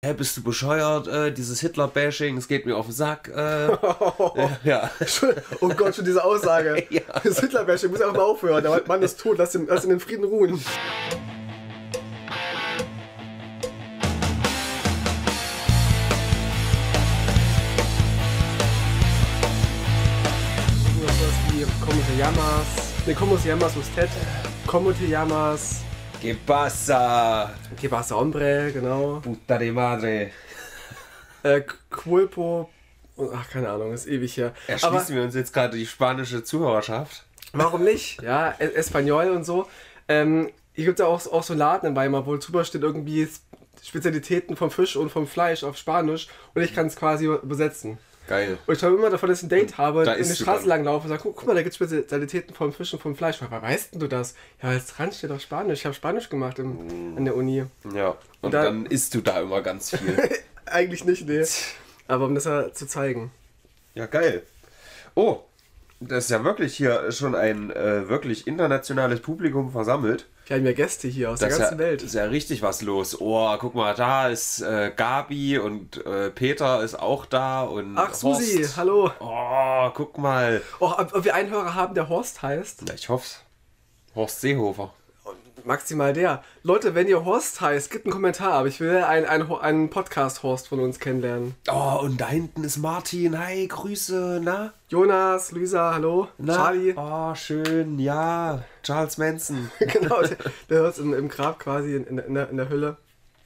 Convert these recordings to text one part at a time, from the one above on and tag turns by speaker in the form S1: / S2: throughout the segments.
S1: hä, bist du bescheuert, dieses Hitler-Bashing, es geht mir auf den Sack. Ja.
S2: Oh Gott, schon diese Aussage.
S1: Ja.
S2: Das Hitler-Bashing muss einfach mal aufhören. Der Mann ist tot, lass ihn in Frieden ruhen. ¿Cómo se llama usted? ¿Cómo te llamas?
S1: ¿Qué pasa?
S2: ¿Qué pasa, hombre? Genau.
S1: Puta de madre.
S2: Culpo. Ach, keine Ahnung, ist ewig her.
S1: Erschließen wir uns jetzt gerade die spanische Zuhörerschaft?
S2: Warum nicht? Ja, Espanol und so. Hier gibt es ja auch so einen Laden in Weimar, wo drüber steht irgendwie Spezialitäten vom Fisch und vom Fleisch auf Spanisch und ich kann es quasi übersetzen.
S1: Geil.
S2: Und ich habe immer davon, dass ich ein Date habe,
S1: Da
S2: in die Straße lang laufe und sage, guck mal, da gibt es Spezialitäten vom Fisch und vom Fleisch. Woher weißt denn du das? Ja, als dran steht doch Spanisch. Ich habe Spanisch gemacht an der Uni.
S1: Ja, und dann isst du da immer ganz viel.
S2: Eigentlich nicht, nee. Aber um das ja zu zeigen.
S1: Ja, geil. Oh, das ist ja wirklich hier schon ein wirklich internationales Publikum versammelt.
S2: Wir haben ja Gäste hier aus der ganzen Welt.
S1: Ist ja richtig was los. Oh, guck mal, da ist Gabi und Peter ist auch da und
S2: ach, Susi,
S1: Horst.
S2: hallo.
S1: Oh, guck mal.
S2: Oh, ob wir einen Hörer haben, der Horst heißt?
S1: Na, ich hoff's. Horst Seehofer.
S2: Maximal der. Leute, wenn ihr Horst heißt, gebt einen Kommentar, aber ich will einen Podcast-Horst von uns kennenlernen.
S1: Oh, und da hinten ist Martin. Hi, Grüße, na?
S2: Jonas, Luisa, hallo.
S1: Na?
S2: Charlie.
S1: Oh, schön, ja. Charles Manson.
S2: Genau, der hört im Grab quasi in der Hölle.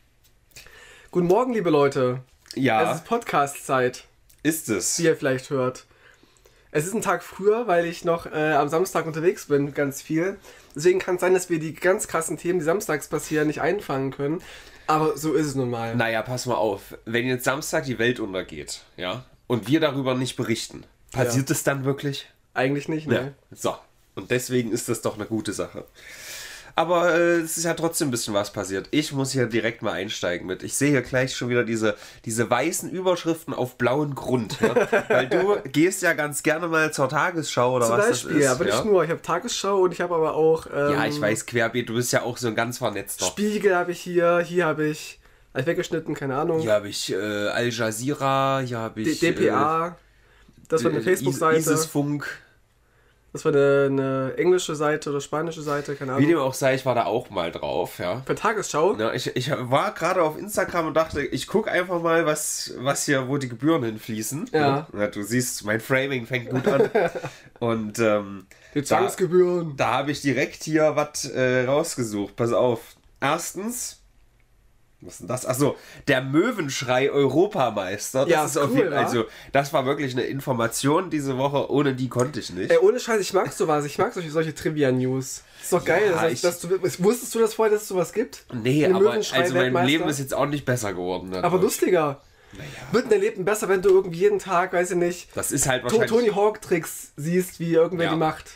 S2: Guten Morgen, liebe Leute.
S1: Ja.
S2: Es ist Podcast-Zeit,
S1: Ist es.
S2: wie ihr vielleicht hört. Es ist ein Tag früher, weil ich noch am Samstag unterwegs bin, ganz viel. Deswegen kann es sein, dass wir die ganz krassen Themen, die samstags passieren, nicht einfangen können. Aber so ist es nun mal.
S1: Naja, pass mal auf. Wenn jetzt Samstag die Welt untergeht, ja, und wir darüber nicht berichten, passiert es dann wirklich?
S2: Eigentlich nicht, ne?
S1: Ja. So. Und deswegen ist das doch eine gute Sache. Aber es ist ja trotzdem ein bisschen was passiert. Ich muss hier direkt mal einsteigen mit. Ich sehe hier gleich schon wieder diese weißen Überschriften auf blauen Grund. Ja? Weil du gehst ja ganz gerne mal zur Tagesschau oder
S2: Zum
S1: was
S2: Beispiel,
S1: das ist.
S2: aber nicht nur. Ich habe Tagesschau und ich habe aber auch...
S1: ja, ich weiß, querbeet. Du bist ja auch so ein ganz vernetzter.
S2: Spiegel habe ich hier habe ich weggeschnitten, keine Ahnung.
S1: Hier habe ich Al Jazeera, hier habe ich...
S2: dpa, das war eine Facebook-Seite.
S1: ISIS-Funk.
S2: Das war eine englische Seite oder spanische Seite, keine Ahnung.
S1: Wie dem auch sei, ich war da auch mal drauf, ja.
S2: Für Tagesschau?
S1: Ja, ich war gerade auf Instagram und dachte, ich gucke einfach mal, was hier, wo die Gebühren hinfließen.
S2: Ja.
S1: Ja, du siehst, mein Framing fängt gut an. Und
S2: die Zwangsgebühren.
S1: Da habe ich direkt hier was rausgesucht. Pass auf. Erstens, was ist denn das? Achso, der Möwenschrei Europameister. Das
S2: Ja,
S1: ist auf
S2: cool,
S1: jeden Fall,
S2: wa?
S1: also, das war wirklich eine Information diese Woche, ohne die konnte ich nicht.
S2: Ey, ohne Scheiß, ich mag sowas. Ich mag solche Trivia-News. Ist doch geil.
S1: Ja,
S2: Wusstest du das vorher, dass es sowas gibt?
S1: Nee,
S2: Den
S1: aber also mein
S2: Möwenschrei-Weltmeister?
S1: Leben ist jetzt auch nicht besser geworden.
S2: Aber
S1: dadurch.
S2: lustiger.
S1: Naja.
S2: Wird dein Leben besser, wenn du irgendwie jeden Tag, weiß ich nicht,
S1: Das ist halt wahrscheinlich...
S2: Tony Hawk-Tricks siehst, wie irgendwer
S1: Ja.
S2: die macht.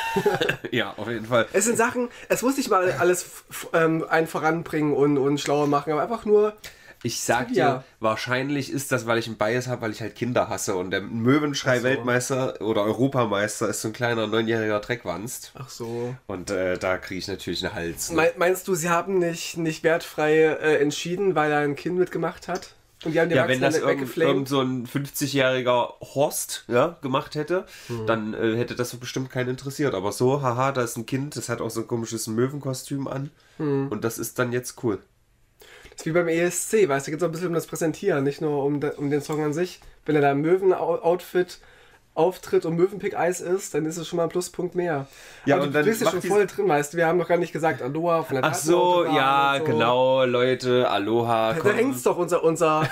S1: Ja, auf jeden Fall.
S2: Es sind Sachen, es muss nicht mal alles einen voranbringen und schlauer machen, aber einfach nur...
S1: Ich sag dir,
S2: Ja.
S1: wahrscheinlich ist das, weil ich einen Bias habe, weil ich halt Kinder hasse. Und der Möwenschrei-Weltmeister oder Europameister ist so ein kleiner 9-jähriger Dreckwanst.
S2: Ach so.
S1: Und da kriege ich natürlich einen Hals. Ne?
S2: Meinst du, sie haben nicht wertfrei entschieden, weil er ein Kind mitgemacht hat? Und die haben die
S1: Ja, wenn das
S2: Erwachsenen
S1: irgend so ein 50-jähriger Horst gemacht hätte, dann hätte das bestimmt keinen interessiert. Aber so, haha, da ist ein Kind, das hat auch so ein komisches Möwenkostüm an. Und das ist dann jetzt cool.
S2: Das ist wie beim ESC, weißt du, da geht es auch ein bisschen um das Präsentieren, nicht nur um den Song an sich. Wenn er da im Möwen-Outfit auftritt und Möwenpick-Eis ist, dann ist es schon mal ein Pluspunkt mehr.
S1: Ja,
S2: aber
S1: und
S2: du
S1: dann
S2: bist ja schon voll drin, weißt du, wir haben noch gar nicht gesagt Aloha von der
S1: Ach so,
S2: Tatenautobahn
S1: ja,
S2: und so.
S1: genau, Leute, Aloha.
S2: Da
S1: komm.
S2: hängt's doch unser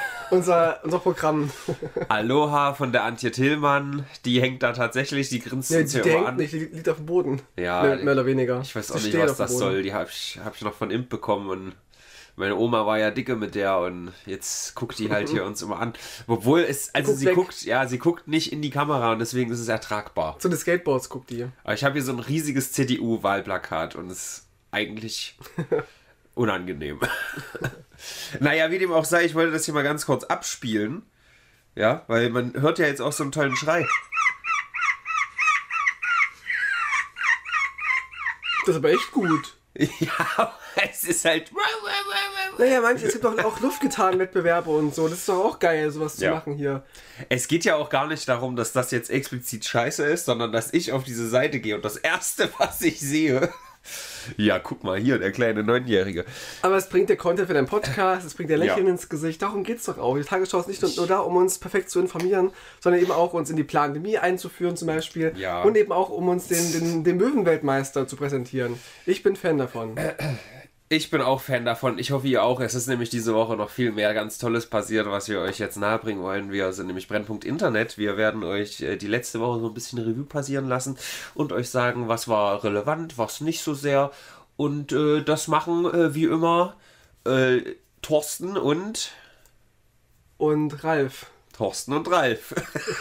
S2: Programm.
S1: Aloha von der Antje Tillmann, die hängt da tatsächlich, die grinst
S2: Ja,
S1: uns
S2: die
S1: hier immer
S2: hängt
S1: an.
S2: nicht, die liegt auf dem Boden.
S1: Ja,
S2: Mehr oder weniger.
S1: Ich weiß
S2: Sie
S1: auch nicht,
S2: steht
S1: was
S2: auf dem
S1: das
S2: Boden.
S1: soll. Die hab ich noch von Imp bekommen und meine Oma war ja dicke mit der und jetzt guckt die halt hier uns immer an. Obwohl sie guckt nicht in die Kamera und deswegen ist es ertragbar.
S2: Zu den Skateboards guckt die.
S1: Aber ich habe hier so ein riesiges CDU-Wahlplakat und es ist eigentlich unangenehm. Naja, wie dem auch sei, ich wollte das hier mal ganz kurz abspielen. Ja, weil man hört ja jetzt auch so einen tollen Schrei.
S2: Das ist aber echt gut.
S1: Ja, es ist halt...
S2: Naja, es gibt doch auch Luftgitarrenwettbewerbe und so. Das ist doch auch geil, sowas zu machen hier.
S1: Es geht ja auch gar nicht darum, dass das jetzt explizit scheiße ist, sondern dass ich auf diese Seite gehe und das Erste, was ich sehe... Ja, guck mal hier, der kleine 9-Jährige.
S2: Aber es bringt dir Content für deinen Podcast, es bringt dir Lächeln ins Gesicht. Darum geht's doch auch. Die Tagesschau ist nicht nur da, um uns perfekt zu informieren, sondern eben auch uns in die Pandemie einzuführen zum Beispiel.
S1: Ja.
S2: Und eben auch, um uns den Möwenweltmeister zu präsentieren. Ich bin Fan davon.
S1: Ich bin auch Fan davon. Ich hoffe, ihr auch. Es ist nämlich diese Woche noch viel mehr ganz Tolles passiert, was wir euch jetzt nahebringen wollen. Wir sind nämlich Brennpunkt Internet. Wir werden euch die letzte Woche so ein bisschen Revue passieren lassen und euch sagen, was war relevant, was nicht so sehr. Und das machen wie immer Thorsten und
S2: Ralf.
S1: Thorsten und Ralf.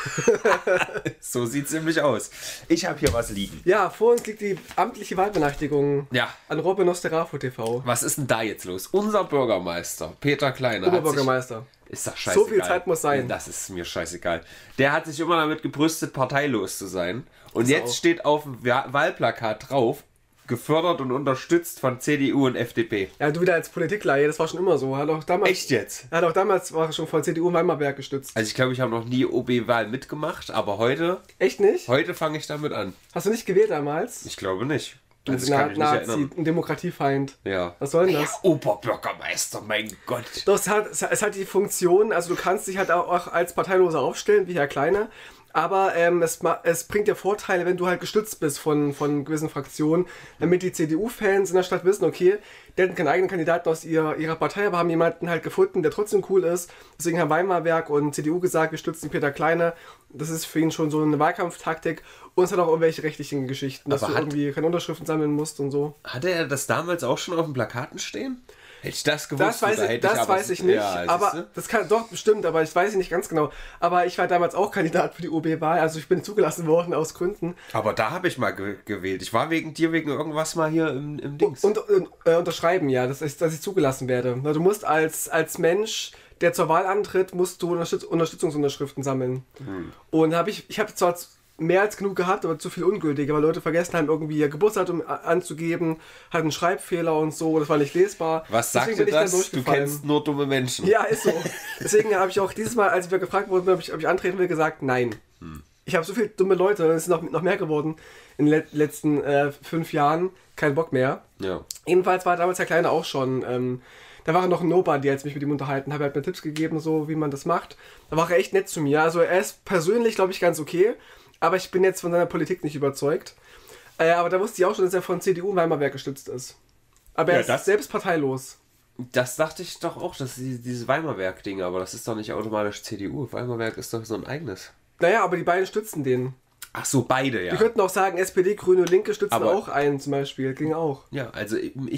S1: So sieht es nämlich aus. Ich habe hier was liegen.
S2: Ja, vor uns liegt die amtliche Wahlbenachrichtigung an Robin Nosterafo TV.
S1: Was ist denn da jetzt los? Unser Bürgermeister, Peter Kleiner.
S2: Oberbürgermeister.
S1: Ist doch scheißegal.
S2: So viel Zeit muss sein.
S1: Das ist mir scheißegal. Der hat sich immer damit gebrüstet, parteilos zu sein. Und
S2: Das
S1: jetzt
S2: auch.
S1: steht auf dem Wahlplakat drauf, gefördert und unterstützt von CDU und FDP.
S2: Ja, du wieder als Politikleihe, das war schon immer so.
S1: Echt jetzt?
S2: Er hat auch damals war er schon von CDU in Weimarberg gestützt.
S1: Also ich glaube, ich habe noch nie OB-Wahl mitgemacht, aber heute
S2: Echt nicht?
S1: fange ich damit an.
S2: Hast du nicht gewählt damals?
S1: Ich glaube nicht.
S2: Du
S1: Also ich kann mich nicht
S2: Nazi,
S1: erinnern.
S2: ein Demokratiefeind.
S1: Ja.
S2: Was soll denn das?
S1: Oberbürgermeister, mein Gott.
S2: Doch, es hat die Funktion, also du kannst dich halt auch als Parteiloser aufstellen, wie Herr Kleine, aber es bringt dir Vorteile, wenn du halt gestützt bist von gewissen Fraktionen, damit die CDU-Fans in der Stadt wissen, okay, die hatten keinen eigenen Kandidaten aus ihrer Partei, aber haben jemanden halt gefunden, der trotzdem cool ist. Deswegen haben Weimarwerk und CDU gesagt, wir stützen Peter Kleine. Das ist für ihn schon so eine Wahlkampftaktik. Und es hat auch irgendwelche rechtlichen Geschichten, dass
S1: Aber
S2: du irgendwie keine Unterschriften sammeln musst und so.
S1: Hatte er das damals auch schon auf den Plakaten stehen? Hätte ich das gewusst?
S2: Das weiß ich nicht,
S1: Ja,
S2: aber
S1: siehste?
S2: das kann doch bestimmt, aber ich weiß nicht ganz genau. Aber ich war damals auch Kandidat für die OB-Wahl, also ich bin zugelassen worden aus Gründen.
S1: Aber da habe ich mal gewählt. Ich war wegen irgendwas mal hier im Dings.
S2: Und unterschreiben, ja, dass ich zugelassen werde. Na, du musst als Mensch, der zur Wahl antritt, musst du Unterstützungsunterschriften sammeln. Und ich habe zwar mehr als genug gehabt, aber zu viel ungültig, weil Leute vergessen haben, irgendwie ihr Geburtsdatum anzugeben, hatten einen Schreibfehler und so, das war nicht lesbar.
S1: Was
S2: Deswegen
S1: sagte
S2: bin ich dann
S1: das? Du
S2: durchgefallen.
S1: kennst nur dumme Menschen.
S2: Ja, ist so. Deswegen habe ich auch dieses Mal, als wir gefragt wurden, ob ich antreten will, gesagt, nein. Ich habe so viele dumme Leute, es sind noch mehr geworden in den letzten 5 Jahren, kein Bock mehr.
S1: Ja.
S2: Jedenfalls war damals der Kleine auch schon, da war er noch ein Nobody, als ich mich mit ihm unterhalten habe. Er hat mir Tipps gegeben, so wie man das macht. Da war er echt nett zu mir. Also er ist persönlich, glaube ich, ganz okay, aber ich bin jetzt von seiner Politik nicht überzeugt. Aber da wusste ich auch schon, dass er von CDU und Weimarwerk gestützt ist. Aber er ist selbst parteilos.
S1: Das dachte ich doch auch, dass dieses Weimarwerk-Ding, aber das ist doch nicht automatisch CDU. Weimarwerk ist doch so ein eigenes.
S2: Naja, aber die beiden stützen den.
S1: Ach so, beide, ja.
S2: Die könnten auch sagen, SPD, Grüne, Linke stützen
S1: Aber-
S2: auch einen zum Beispiel. Ging auch.
S1: Ja, also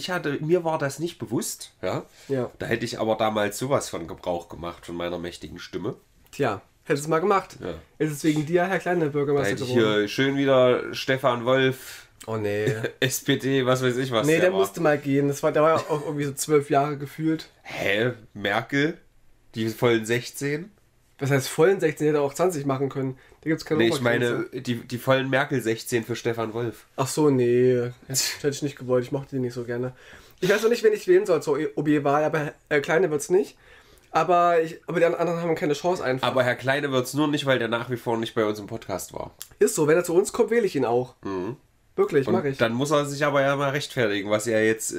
S1: mir war das nicht bewusst, ja.
S2: Ja.
S1: Da hätte ich aber damals sowas von Gebrauch gemacht, von meiner mächtigen Stimme.
S2: Tja, hättest du mal gemacht.
S1: Ja.
S2: Ist es wegen dir, Herr Kleine
S1: Da
S2: Bürgermeister
S1: hätte ich
S2: geworden?
S1: hier schön wieder Stefan Wolf,
S2: Oh nee.
S1: SPD, was weiß ich was.
S2: Nee, der
S1: war.
S2: musste mal gehen. Der war ja auch irgendwie so 12 Jahre gefühlt.
S1: Hä? Merkel? Die vollen 16?
S2: Was heißt vollen 16 hätte er auch 20 machen können. Da gibt es keine
S1: Nee, ich
S2: Obergrenze.
S1: meine, die vollen Merkel 16 für Stefan Wolf.
S2: Ach so, nee. Das hätte ich nicht gewollt. Ich mochte die nicht so gerne. Ich weiß noch nicht, wen ich wählen soll zur OB-Wahl, aber Kleine wird's nicht. Aber die anderen haben keine Chance einfach.
S1: Aber Herr Kleine wird's nur nicht, weil der nach wie vor nicht bei uns im Podcast war.
S2: Ist so, wenn er zu uns kommt, wähle ich ihn auch. Wirklich,
S1: Und
S2: mache ich.
S1: dann muss er sich aber ja mal rechtfertigen, was er jetzt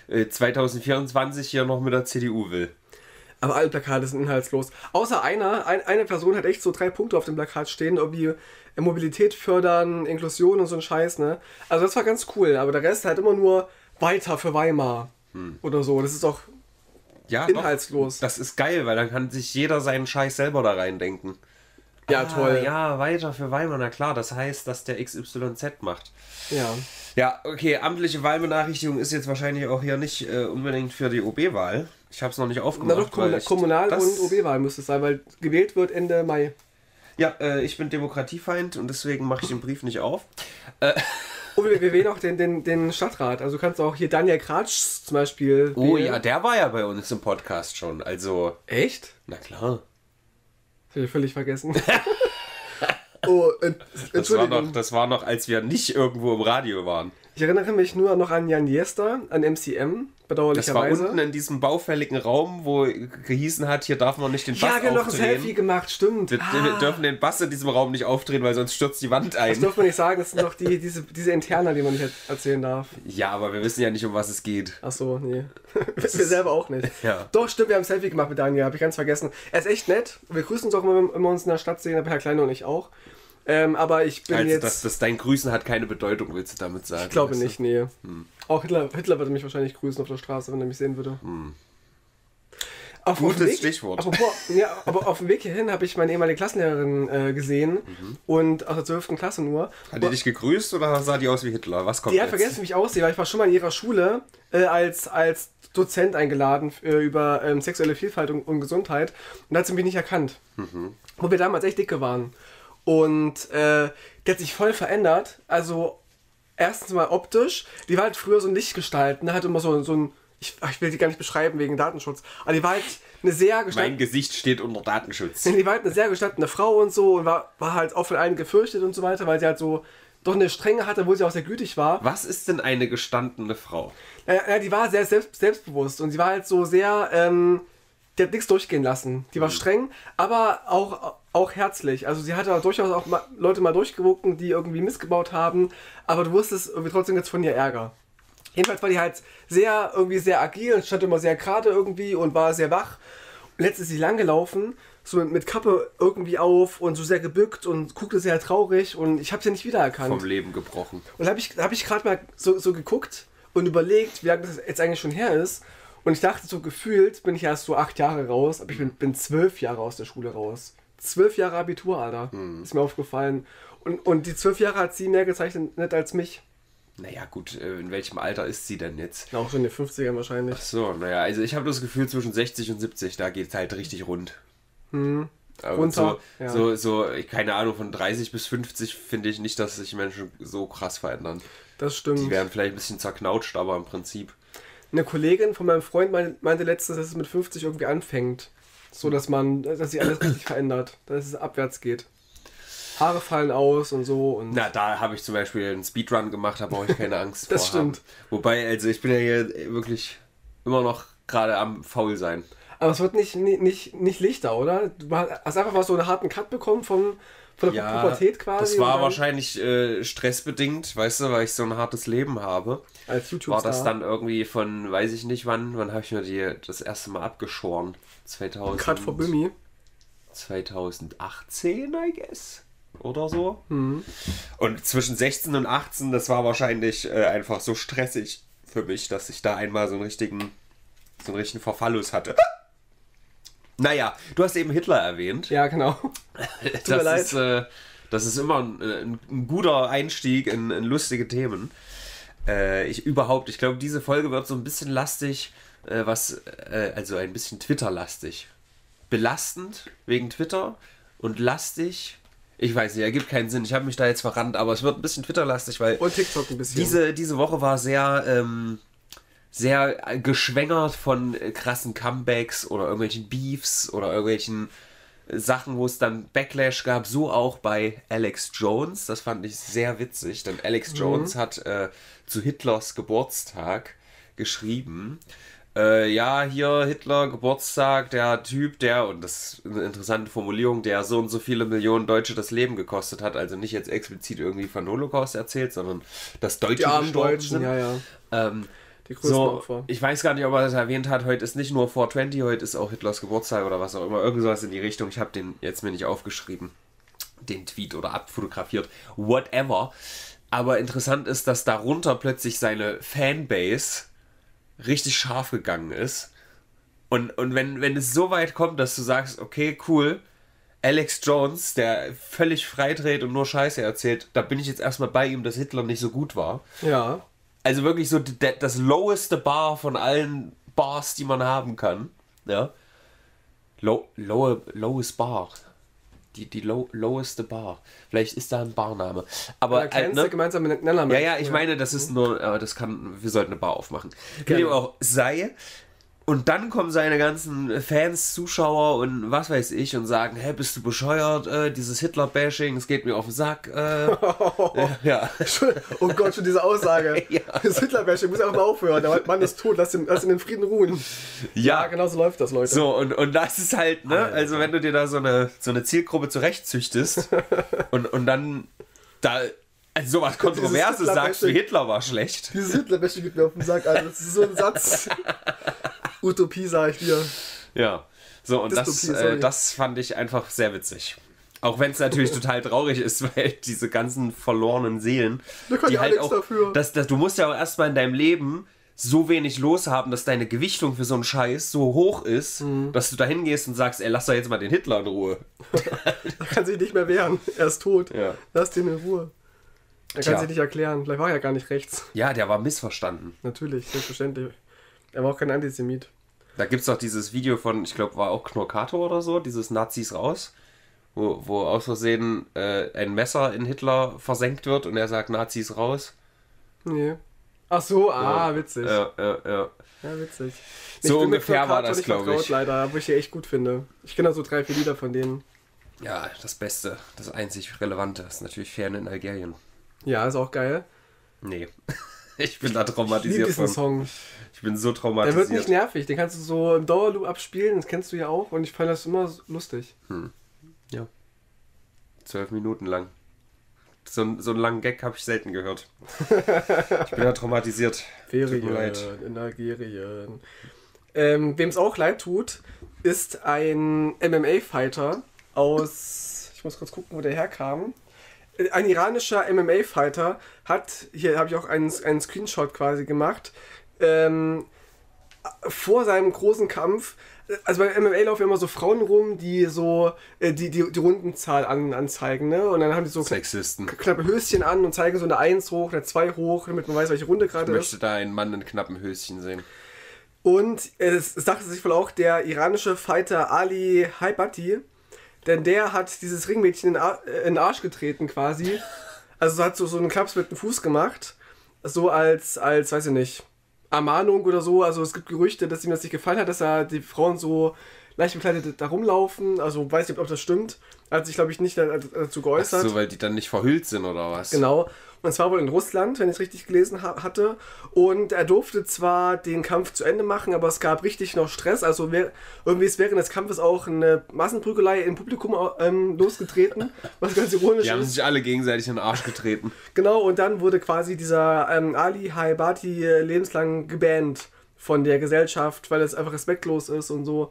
S1: 2024 hier noch mit der CDU will.
S2: Aber alle Plakate sind inhaltslos. Außer eine Person hat echt so 3 Punkte auf dem Plakat stehen, irgendwie Mobilität fördern, Inklusion und so ein Scheiß, ne? Also das war ganz cool, aber der Rest halt immer nur weiter für Weimar oder so. Das ist doch
S1: Ja,
S2: inhaltslos.
S1: Doch, das ist geil, weil dann kann sich jeder seinen Scheiß selber da reindenken.
S2: Ja, toll.
S1: Ja, weiter für Weimar, na klar, das heißt, dass der XYZ macht.
S2: Ja.
S1: Ja, okay, amtliche Wahlbenachrichtigung ist jetzt wahrscheinlich auch hier nicht unbedingt für die OB-Wahl. Ich habe es noch nicht
S2: Na
S1: aufgemacht.
S2: doch,
S1: weil ich
S2: Kommunal-
S1: das-
S2: und OB-Wahl müsste es sein, weil gewählt wird Ende Mai.
S1: Ja, ich bin Demokratiefeind und deswegen mache ich den Brief nicht auf.
S2: Oh, wir wählen auch den Stadtrat. Also du kannst auch hier Daniel Kratsch zum Beispiel
S1: Oh
S2: wählen.
S1: ja, der war ja bei uns im Podcast schon. Also,
S2: Echt?
S1: na klar.
S2: Das hab ich völlig vergessen. Oh, Entschuldigung.
S1: Das war noch, als wir nicht irgendwo im Radio waren.
S2: Ich erinnere mich nur noch an Jan Jester, an MCM,
S1: Das war
S2: bedauerlicherweise.
S1: unten in diesem baufälligen Raum, wo gehießen hat, hier darf man nicht den Bass
S2: Ja, wir haben noch ein
S1: aufdrehen.
S2: Selfie gemacht, stimmt.
S1: Wir dürfen den Bass in diesem Raum nicht aufdrehen, weil sonst stürzt die Wand
S2: Das
S1: ein.
S2: darf man nicht sagen, das sind doch diese Interna, die man nicht erzählen darf.
S1: Ja, aber wir wissen ja nicht, um was es geht.
S2: Ach so, nee. Wir selber auch nicht.
S1: Ja.
S2: Doch, stimmt, wir haben ein Selfie gemacht mit Daniel, habe ich ganz vergessen. Er ist echt nett. Wir grüßen uns auch immer, wenn wir uns in der Stadt sehen, aber Herr Kleine und ich auch. Aber ich bin
S1: Also,
S2: jetzt...
S1: dass dein Grüßen hat keine Bedeutung, willst du damit sagen?
S2: Ich glaube
S1: weißt du?
S2: nicht, nee. Auch Hitler würde mich wahrscheinlich grüßen auf der Straße, wenn er mich sehen würde.
S1: Gutes Stichwort.
S2: Aber auf dem Weg hierhin habe ich meine ehemalige Klassenlehrerin gesehen und aus der 12. Klasse nur.
S1: Hat die dich gegrüßt oder sah die aus wie Hitler? Was kommt
S2: Die hat
S1: jetzt?
S2: vergessen, wie ich aussehe, weil ich war schon mal in ihrer Schule als Dozent eingeladen über sexuelle Vielfalt und Gesundheit und da hat sie mich nicht erkannt. Wo wir damals echt dicke waren. Und die hat sich voll verändert. Also erstens mal optisch. Die war halt früher so ein Lichtgestalt. Ne? Hatte immer so ein... Ich will die gar nicht beschreiben wegen Datenschutz. Aber die war halt eine sehr
S1: Mein Gesicht steht unter Datenschutz.
S2: Die war halt eine sehr gestandene Frau und so und war halt auch von allen gefürchtet und so weiter, weil sie halt so doch eine Strenge hatte, obwohl sie auch sehr gütig war.
S1: Was ist denn eine gestandene Frau?
S2: Die war sehr selbstbewusst und sie war halt so sehr, die hat nichts durchgehen lassen. Die war streng, aber auch herzlich. Also sie hatte auch durchaus auch Leute mal durchgewunken, die irgendwie missgebaut haben, aber du wusstest irgendwie trotzdem jetzt von ihr Ärger. Jedenfalls war die halt sehr agil und stand immer sehr gerade irgendwie und war sehr wach. Und letztens ist sie lang gelaufen, so mit Kappe irgendwie auf und so sehr gebückt und guckte sehr traurig und ich habe sie nicht wiedererkannt.
S1: Vom Leben gebrochen.
S2: Und da hab ich gerade mal so geguckt und überlegt, wie lange das jetzt eigentlich schon her ist. Und ich dachte, so gefühlt bin ich erst so 8 Jahre raus, aber ich bin 12 Jahre aus der Schule raus. 12 Jahre Abitur, Alter. Ist mir aufgefallen. Und die 12 Jahre hat sie mehr gezeichnet als mich.
S1: Naja, gut, in welchem Alter ist sie denn jetzt?
S2: Auch schon in den 50ern wahrscheinlich.
S1: Ach so, naja, also ich habe das Gefühl, zwischen 60 und 70, da geht es halt richtig rund. Aber
S2: Runter,
S1: so, keine Ahnung, von 30 bis 50 finde ich nicht, dass sich Menschen so krass verändern.
S2: Das stimmt.
S1: Die werden vielleicht ein bisschen zerknautscht, aber im Prinzip.
S2: Eine Kollegin von meinem Freund meinte letztens, dass es mit 50 irgendwie anfängt. So, dass sich alles richtig verändert. Dass es abwärts geht. Haare fallen aus und so. Und
S1: Na, da habe ich zum Beispiel einen Speedrun gemacht, da brauche ich keine Angst
S2: Das
S1: vor haben.
S2: stimmt.
S1: Wobei, also ich bin ja hier wirklich immer noch gerade am faul sein.
S2: Aber es wird nicht lichter, oder? Du hast einfach mal so einen harten Cut bekommen von der Pubertät quasi.
S1: Das
S2: und
S1: war
S2: dann
S1: wahrscheinlich stressbedingt, weißt du, weil ich so ein hartes Leben habe.
S2: als YouTube-Star.
S1: War das dann irgendwie von, weiß ich nicht wann habe ich mir das erste Mal abgeschoren? 2000.
S2: Cut vor Böhmi.
S1: 2018, I guess. Oder so. Und zwischen 16 und 18, das war wahrscheinlich einfach so stressig für mich, dass ich da einmal so einen richtigen Verfallus hatte. Naja, du hast eben Hitler erwähnt.
S2: Ja, genau. Tut mir leid.
S1: Das ist immer ein guter Einstieg in lustige Themen. Ich glaube, diese Folge wird so ein bisschen lastig, also ein bisschen Twitter-lastig. Belastend wegen Twitter und lastig. Ich weiß nicht, ergibt keinen Sinn. Ich habe mich da jetzt verrannt, aber es wird ein bisschen Twitter-lastig, weil
S2: Und TikTok ein bisschen.
S1: diese Woche war sehr geschwängert von krassen Comebacks oder irgendwelchen Beefs oder irgendwelchen Sachen, wo es dann Backlash gab. So auch bei Alex Jones. Das fand ich sehr witzig, denn Alex Jones hat zu Hitlers Geburtstag geschrieben. Ja, hier Hitler, Geburtstag, der Typ, und das ist eine interessante Formulierung, der so und so viele Millionen Deutsche das Leben gekostet hat, also nicht jetzt explizit irgendwie von Holocaust erzählt, sondern dass Deutsche
S2: Die armen
S1: gestorben
S2: Deutschen,
S1: sind.
S2: ja. Die größten Opfer.
S1: Ich weiß gar nicht, ob er das erwähnt hat, heute ist nicht nur 420, heute ist auch Hitlers Geburtstag oder was auch immer, irgendwas in die Richtung, ich habe den jetzt mir nicht aufgeschrieben, den Tweet oder abfotografiert, whatever, aber interessant ist, dass darunter plötzlich seine Fanbase richtig scharf gegangen ist. Und wenn es so weit kommt, dass du sagst, okay, cool, Alex Jones, der völlig freidreht und nur Scheiße erzählt, da bin ich jetzt erstmal bei ihm, dass Hitler nicht so gut war.
S2: Ja.
S1: Also wirklich so das loweste Bar von allen Bars, die man haben kann. Ja. Lowest Bar. Die loweste Bar. Vielleicht ist da ein Barname. Aber
S2: Der kleinste gemeinsame Nenner.
S1: ja, ich meine, das ist nur, aber wir sollten eine Bar aufmachen. Wie dem auch sei, Und dann kommen seine ganzen Fans, Zuschauer und was weiß ich und sagen, hä, bist du bescheuert, dieses Hitler-Bashing, es geht mir auf den Sack. Ja.
S2: Oh Gott, schon diese Aussage.
S1: Ja.
S2: Das Hitler-Bashing muss einfach mal aufhören. Der Mann ist tot, lass ihn in Frieden ruhen. Ja, genau so läuft das, Leute.
S1: So, und das ist halt, ne, also wenn du dir da so eine Zielgruppe zurechtzüchtest und dann da... Also sowas Kontroverses sagst du, Hitler war schlecht.
S2: Dieses Hitler-Bashing geht mir auf den Sack, Alter. Das ist so ein Satz. Utopie, sag ich dir.
S1: Ja, so und das fand ich einfach sehr witzig. Auch wenn es natürlich total traurig ist, weil diese ganzen verlorenen Seelen,
S2: da kann
S1: die
S2: ja
S1: halt
S2: auch,
S1: dafür. Du musst ja auch erstmal in deinem Leben so wenig los haben, dass deine Gewichtung für so einen Scheiß so hoch ist, dass du da hingehst und sagst, ey, lass doch jetzt mal den Hitler in Ruhe.
S2: Da kann sich nicht mehr wehren, er ist tot.
S1: Ja.
S2: Lass den in Ruhe. Er kann sich nicht erklären. Vielleicht war er ja gar nicht rechts.
S1: Ja, der war missverstanden.
S2: Natürlich, selbstverständlich. Er war auch kein Antisemit.
S1: Da gibt es doch dieses Video von, ich glaube, war auch Knorkato oder so, dieses Nazis raus, wo aus Versehen ein Messer in Hitler versenkt wird und er sagt Nazis raus.
S2: Nee. Ach so, witzig.
S1: Ja,
S2: witzig.
S1: So ungefähr war das, glaube ich.
S2: Leider, aber ich die echt gut finde. Ich kenne da so 3, 4 Lieder von denen.
S1: Ja, das Beste, das einzig Relevante ist natürlich Ferien in Algerien.
S2: Ja, ist auch geil.
S1: Nee. Ich bin da traumatisiert.
S2: Ich liebe diesen Song.
S1: Ich bin so traumatisiert.
S2: Der wird nicht nervig. Den kannst du so im Dauerloop abspielen. Das kennst du ja auch. Und ich fand das immer lustig.
S1: Ja. 12 Minuten lang. So einen langen Gag habe ich selten gehört. Ich bin da traumatisiert.
S2: Ferien in Algerien. Wem es auch leid tut, ist ein MMA-Fighter aus... Ich muss kurz gucken, wo der herkam. Ein iranischer MMA-Fighter hat, hier habe ich auch einen Screenshot quasi gemacht, vor seinem großen Kampf, also bei MMA laufen immer so Frauen rum, die so die Rundenzahl anzeigen, ne? Und dann haben die so knappe Höschen an und zeigen so eine 1 hoch, eine 2 hoch, damit man weiß, welche Runde gerade ist.
S1: Ich möchte da einen Mann in knappen Höschen sehen.
S2: Und es dachte sich wohl auch der iranische Fighter Ali Haibati, denn der hat dieses Ringmädchen in den Arsch getreten quasi. Also hat so einen Klaps mit dem Fuß gemacht. So als, weiß ich nicht, Ermahnung oder so. Also es gibt Gerüchte, dass ihm das nicht gefallen hat, dass die Frauen so leicht bekleidet da rumlaufen. Also weiß nicht, ob das stimmt. Hat sich, glaube ich, nicht dazu geäußert.
S1: Ach so, weil die dann nicht verhüllt sind oder was?
S2: Genau. Und zwar wohl in Russland, wenn ich es richtig gelesen hatte. Und er durfte zwar den Kampf zu Ende machen, aber es gab richtig noch Stress. Also irgendwie ist während des Kampfes auch eine Massenprügelei im Publikum losgetreten, was ganz ironisch ist.
S1: Die haben sich alle gegenseitig in den Arsch getreten.
S2: Genau, und dann wurde quasi dieser Ali Haibati lebenslang gebannt von der Gesellschaft, weil es einfach respektlos ist und so.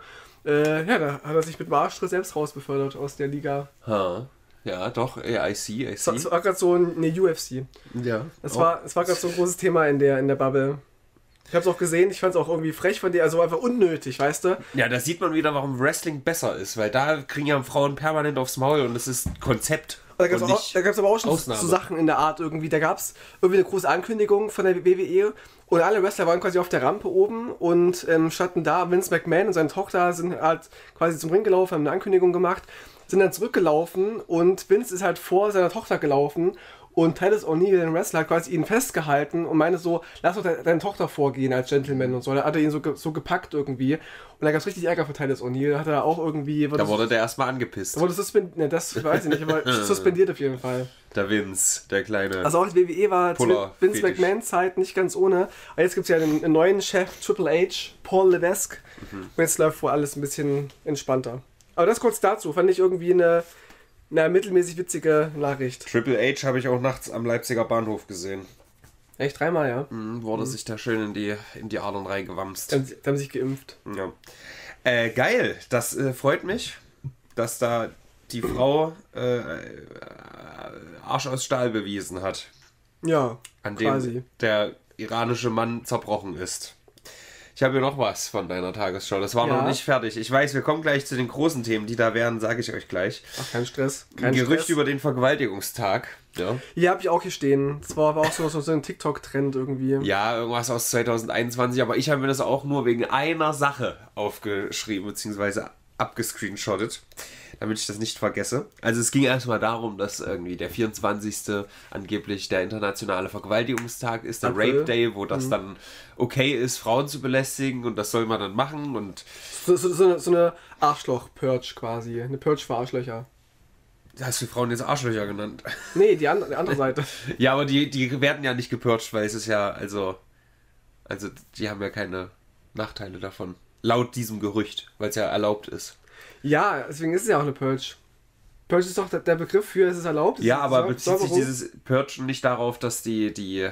S2: Da hat er sich mit dem Arschtritt selbst rausbefördert aus der Liga.
S1: Ja, doch, I see.
S2: Es war gerade so eine UFC.
S1: Ja.
S2: Es war gerade so ein großes Thema in der Bubble. Ich habe es auch gesehen, ich fand es auch irgendwie frech von dir, also einfach unnötig, weißt du?
S1: Ja, da sieht man wieder, warum Wrestling besser ist, weil da kriegen ja Frauen permanent aufs Maul und es ist Konzept.
S2: Da gab es aber auch schon so Sachen in der Art irgendwie. Da gab es irgendwie eine große Ankündigung von der WWE und alle Wrestler waren quasi auf der Rampe oben und standen da. Vince McMahon und seine Tochter sind halt quasi zum Ring gelaufen, haben eine Ankündigung gemacht, sind dann zurückgelaufen und Vince ist halt vor seiner Tochter gelaufen und Titus O'Neil, den Wrestler, hat quasi ihn festgehalten und meinte so, lass doch deine Tochter vorgehen als Gentleman und so. Da hat er ihn so gepackt irgendwie und da gab es richtig Ärger für Titus O'Neil. Da hat er auch irgendwie...
S1: Da wurde der erstmal angepisst.
S2: Da wurde suspendiert, ne, das weiß ich nicht, aber suspendiert auf jeden Fall.
S1: Der Vince, der kleine...
S2: Also auch die WWE war zu Vince McMahons Zeit nicht ganz ohne. Aber jetzt gibt es ja einen neuen Chef, Triple H, Paul Levesque. Und jetzt läuft wohl alles ein bisschen entspannter. Aber das kurz dazu, fand ich irgendwie eine mittelmäßig witzige Nachricht.
S1: Triple H habe ich auch nachts am Leipziger Bahnhof gesehen.
S2: Echt? 3-mal, ja?
S1: Wurde sich da schön in die Adern reingewamst.
S2: Da haben sich geimpft.
S1: Ja. Geil, das freut mich, dass da die Frau Arsch aus Stahl bewiesen hat.
S2: Ja,
S1: an dem der iranische Mann zerbrochen ist. Ich habe hier noch was von deiner Tagesschau. Das war noch nicht fertig. Ich weiß, wir kommen gleich zu den großen Themen, die da wären, sage ich euch gleich.
S2: Ach, kein Stress.
S1: Ein Gerücht über den Vergewaltigungstag. Ja,
S2: hier habe ich auch hier stehen. Das war auch so ein TikTok-Trend irgendwie.
S1: Ja, irgendwas aus 2021. Aber ich habe mir das auch nur wegen einer Sache aufgeschrieben, beziehungsweise abgescreenshottet, damit ich das nicht vergesse. Also es ging erstmal darum, dass irgendwie der 24. angeblich der internationale Vergewaltigungstag ist, der Rape Day, wo das dann okay ist, Frauen zu belästigen und das soll man dann machen und...
S2: So eine Arschloch-Purge quasi, eine Purge für Arschlöcher.
S1: Hast du Frauen jetzt Arschlöcher genannt?
S2: Nee, die andere Seite.
S1: Ja, aber die werden ja nicht gepurcht, weil es ist ja, also die haben ja keine Nachteile davon. Laut diesem Gerücht, weil es ja erlaubt ist.
S2: Ja, deswegen ist es ja auch eine Purge. Purge ist doch der Begriff für, es ist erlaubt.
S1: Ja, aber bezieht sich dieses Purgen nicht darauf, dass die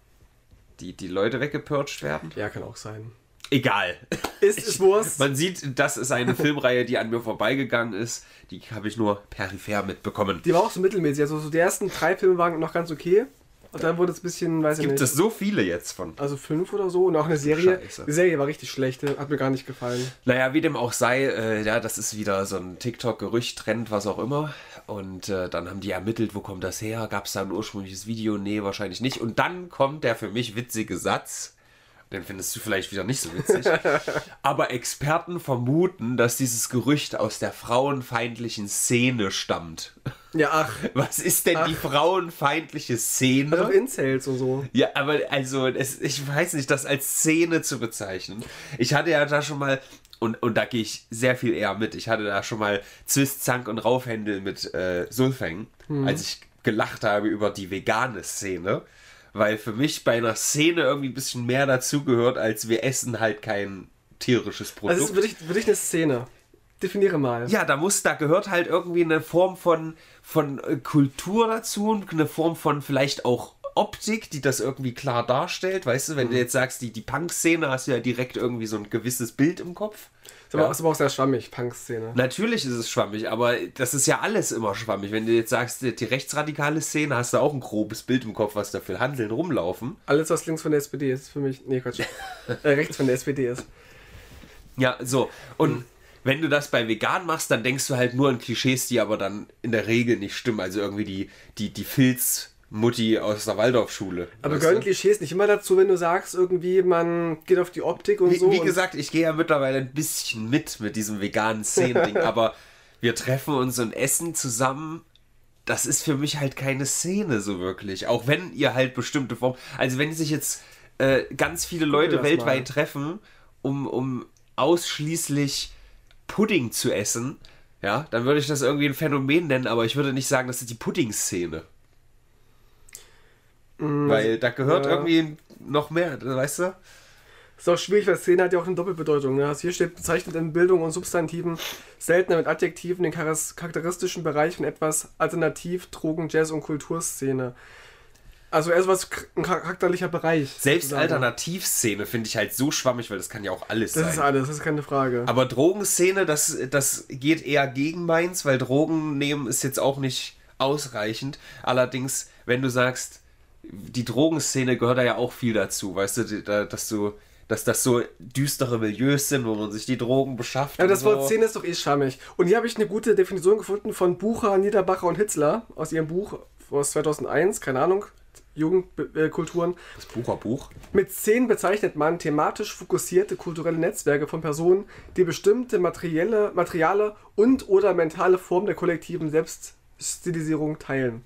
S1: Leute weggepurcht werden?
S2: Ja, kann auch sein.
S1: Egal.
S2: Ist Wurst.
S1: Man sieht, das ist eine Filmreihe, die an mir vorbeigegangen ist. Die habe ich nur peripher mitbekommen.
S2: Die war auch so mittelmäßig. Also so die ersten 3 Filme waren noch ganz okay. Und dann wurde es ein bisschen, weiß ich nicht.
S1: Gibt es so viele jetzt von?
S2: Also 5 oder so. Und auch eine Serie.
S1: Scheiße.
S2: Die Serie war richtig schlecht. Hat mir gar nicht gefallen.
S1: Naja, wie dem auch sei, ja, das ist wieder so ein TikTok-Gerücht, Trend, was auch immer. Und dann haben die ermittelt, wo kommt das her? Gab es da ein ursprüngliches Video? Nee, wahrscheinlich nicht. Und dann kommt der für mich witzige Satz. Den findest du vielleicht wieder nicht so witzig. Aber Experten vermuten, dass dieses Gerücht aus der frauenfeindlichen Szene stammt.
S2: Ja, ach.
S1: Was ist denn die frauenfeindliche Szene?
S2: Also Incels und so.
S1: Ja, aber also, ich weiß nicht, das als Szene zu bezeichnen. Ich hatte ja da schon mal, und da gehe ich sehr viel eher mit, ich hatte da schon mal Zwist, Zank und Raufhändel mit Sulfeng, als ich gelacht habe über die vegane Szene. Weil für mich bei einer Szene irgendwie ein bisschen mehr dazugehört, als wir essen halt kein tierisches Produkt.
S2: Also ist für dich eine Szene. Definiere mal.
S1: Ja, da gehört halt irgendwie eine Form von Kultur dazu und eine Form von vielleicht auch Optik, die das irgendwie klar darstellt. Weißt du, wenn du jetzt sagst, die Punk-Szene, hast du ja direkt irgendwie so ein gewisses Bild im Kopf.
S2: Das ist aber auch sehr schwammig, Punk-Szene.
S1: Natürlich ist es schwammig, aber das ist ja alles immer schwammig. Wenn du jetzt sagst, die rechtsradikale Szene, hast du auch ein grobes Bild im Kopf, was da für Handeln rumlaufen.
S2: Alles, was links von der SPD ist, für mich... Nee, Quatsch. Rechts von der SPD ist.
S1: Ja, so. Und wenn du das bei vegan machst, dann denkst du halt nur an Klischees, die aber dann in der Regel nicht stimmen. Also irgendwie die Filzmutti aus der Waldorfschule.
S2: Aber gehören Klischees nicht immer dazu, wenn du sagst, irgendwie man geht auf die Optik und so?
S1: Wie gesagt, ich gehe ja mittlerweile ein bisschen mit diesem veganen Szenen-Ding, aber wir treffen uns und essen zusammen. Das ist für mich halt keine Szene so wirklich. Auch wenn ihr halt bestimmte Formen... Also wenn sich jetzt ganz viele Leute weltweit treffen, um ausschließlich Pudding zu essen, ja, dann würde ich das irgendwie ein Phänomen nennen, aber ich würde nicht sagen, das ist die Pudding-Szene. Weil da gehört irgendwie noch mehr, weißt du?
S2: Ist auch schwierig, weil Szene hat ja auch eine Doppelbedeutung. Ne? Also hier steht bezeichnet in Bildung und Substantiven, seltener mit Adjektiven den charakteristischen Bereich von etwas Alternativ, Drogen, Jazz und Kulturszene. Also eher sowas, ein charakterlicher Bereich.
S1: Selbst Alternativszene finde ich halt so schwammig, weil das kann ja auch alles sein.
S2: Das ist alles, das ist keine Frage.
S1: Aber Drogenszene, das geht eher gegen meins, weil Drogen nehmen ist jetzt auch nicht ausreichend. Allerdings, wenn du sagst, die Drogenszene gehört da ja auch viel dazu, weißt du, dass das so düstere Milieus sind, wo man sich die Drogen beschafft.
S2: Ja, das Wort Szene ist doch eh schwammig. Und hier habe ich eine gute Definition gefunden von Bucher, Niederbacher und Hitzler aus ihrem Buch aus 2001, keine Ahnung, Jugendkulturen.
S1: Das Bucherbuch.
S2: Mit Szenen bezeichnet man thematisch fokussierte kulturelle Netzwerke von Personen, die bestimmte materiale und oder mentale Formen der kollektiven Selbststilisierung teilen.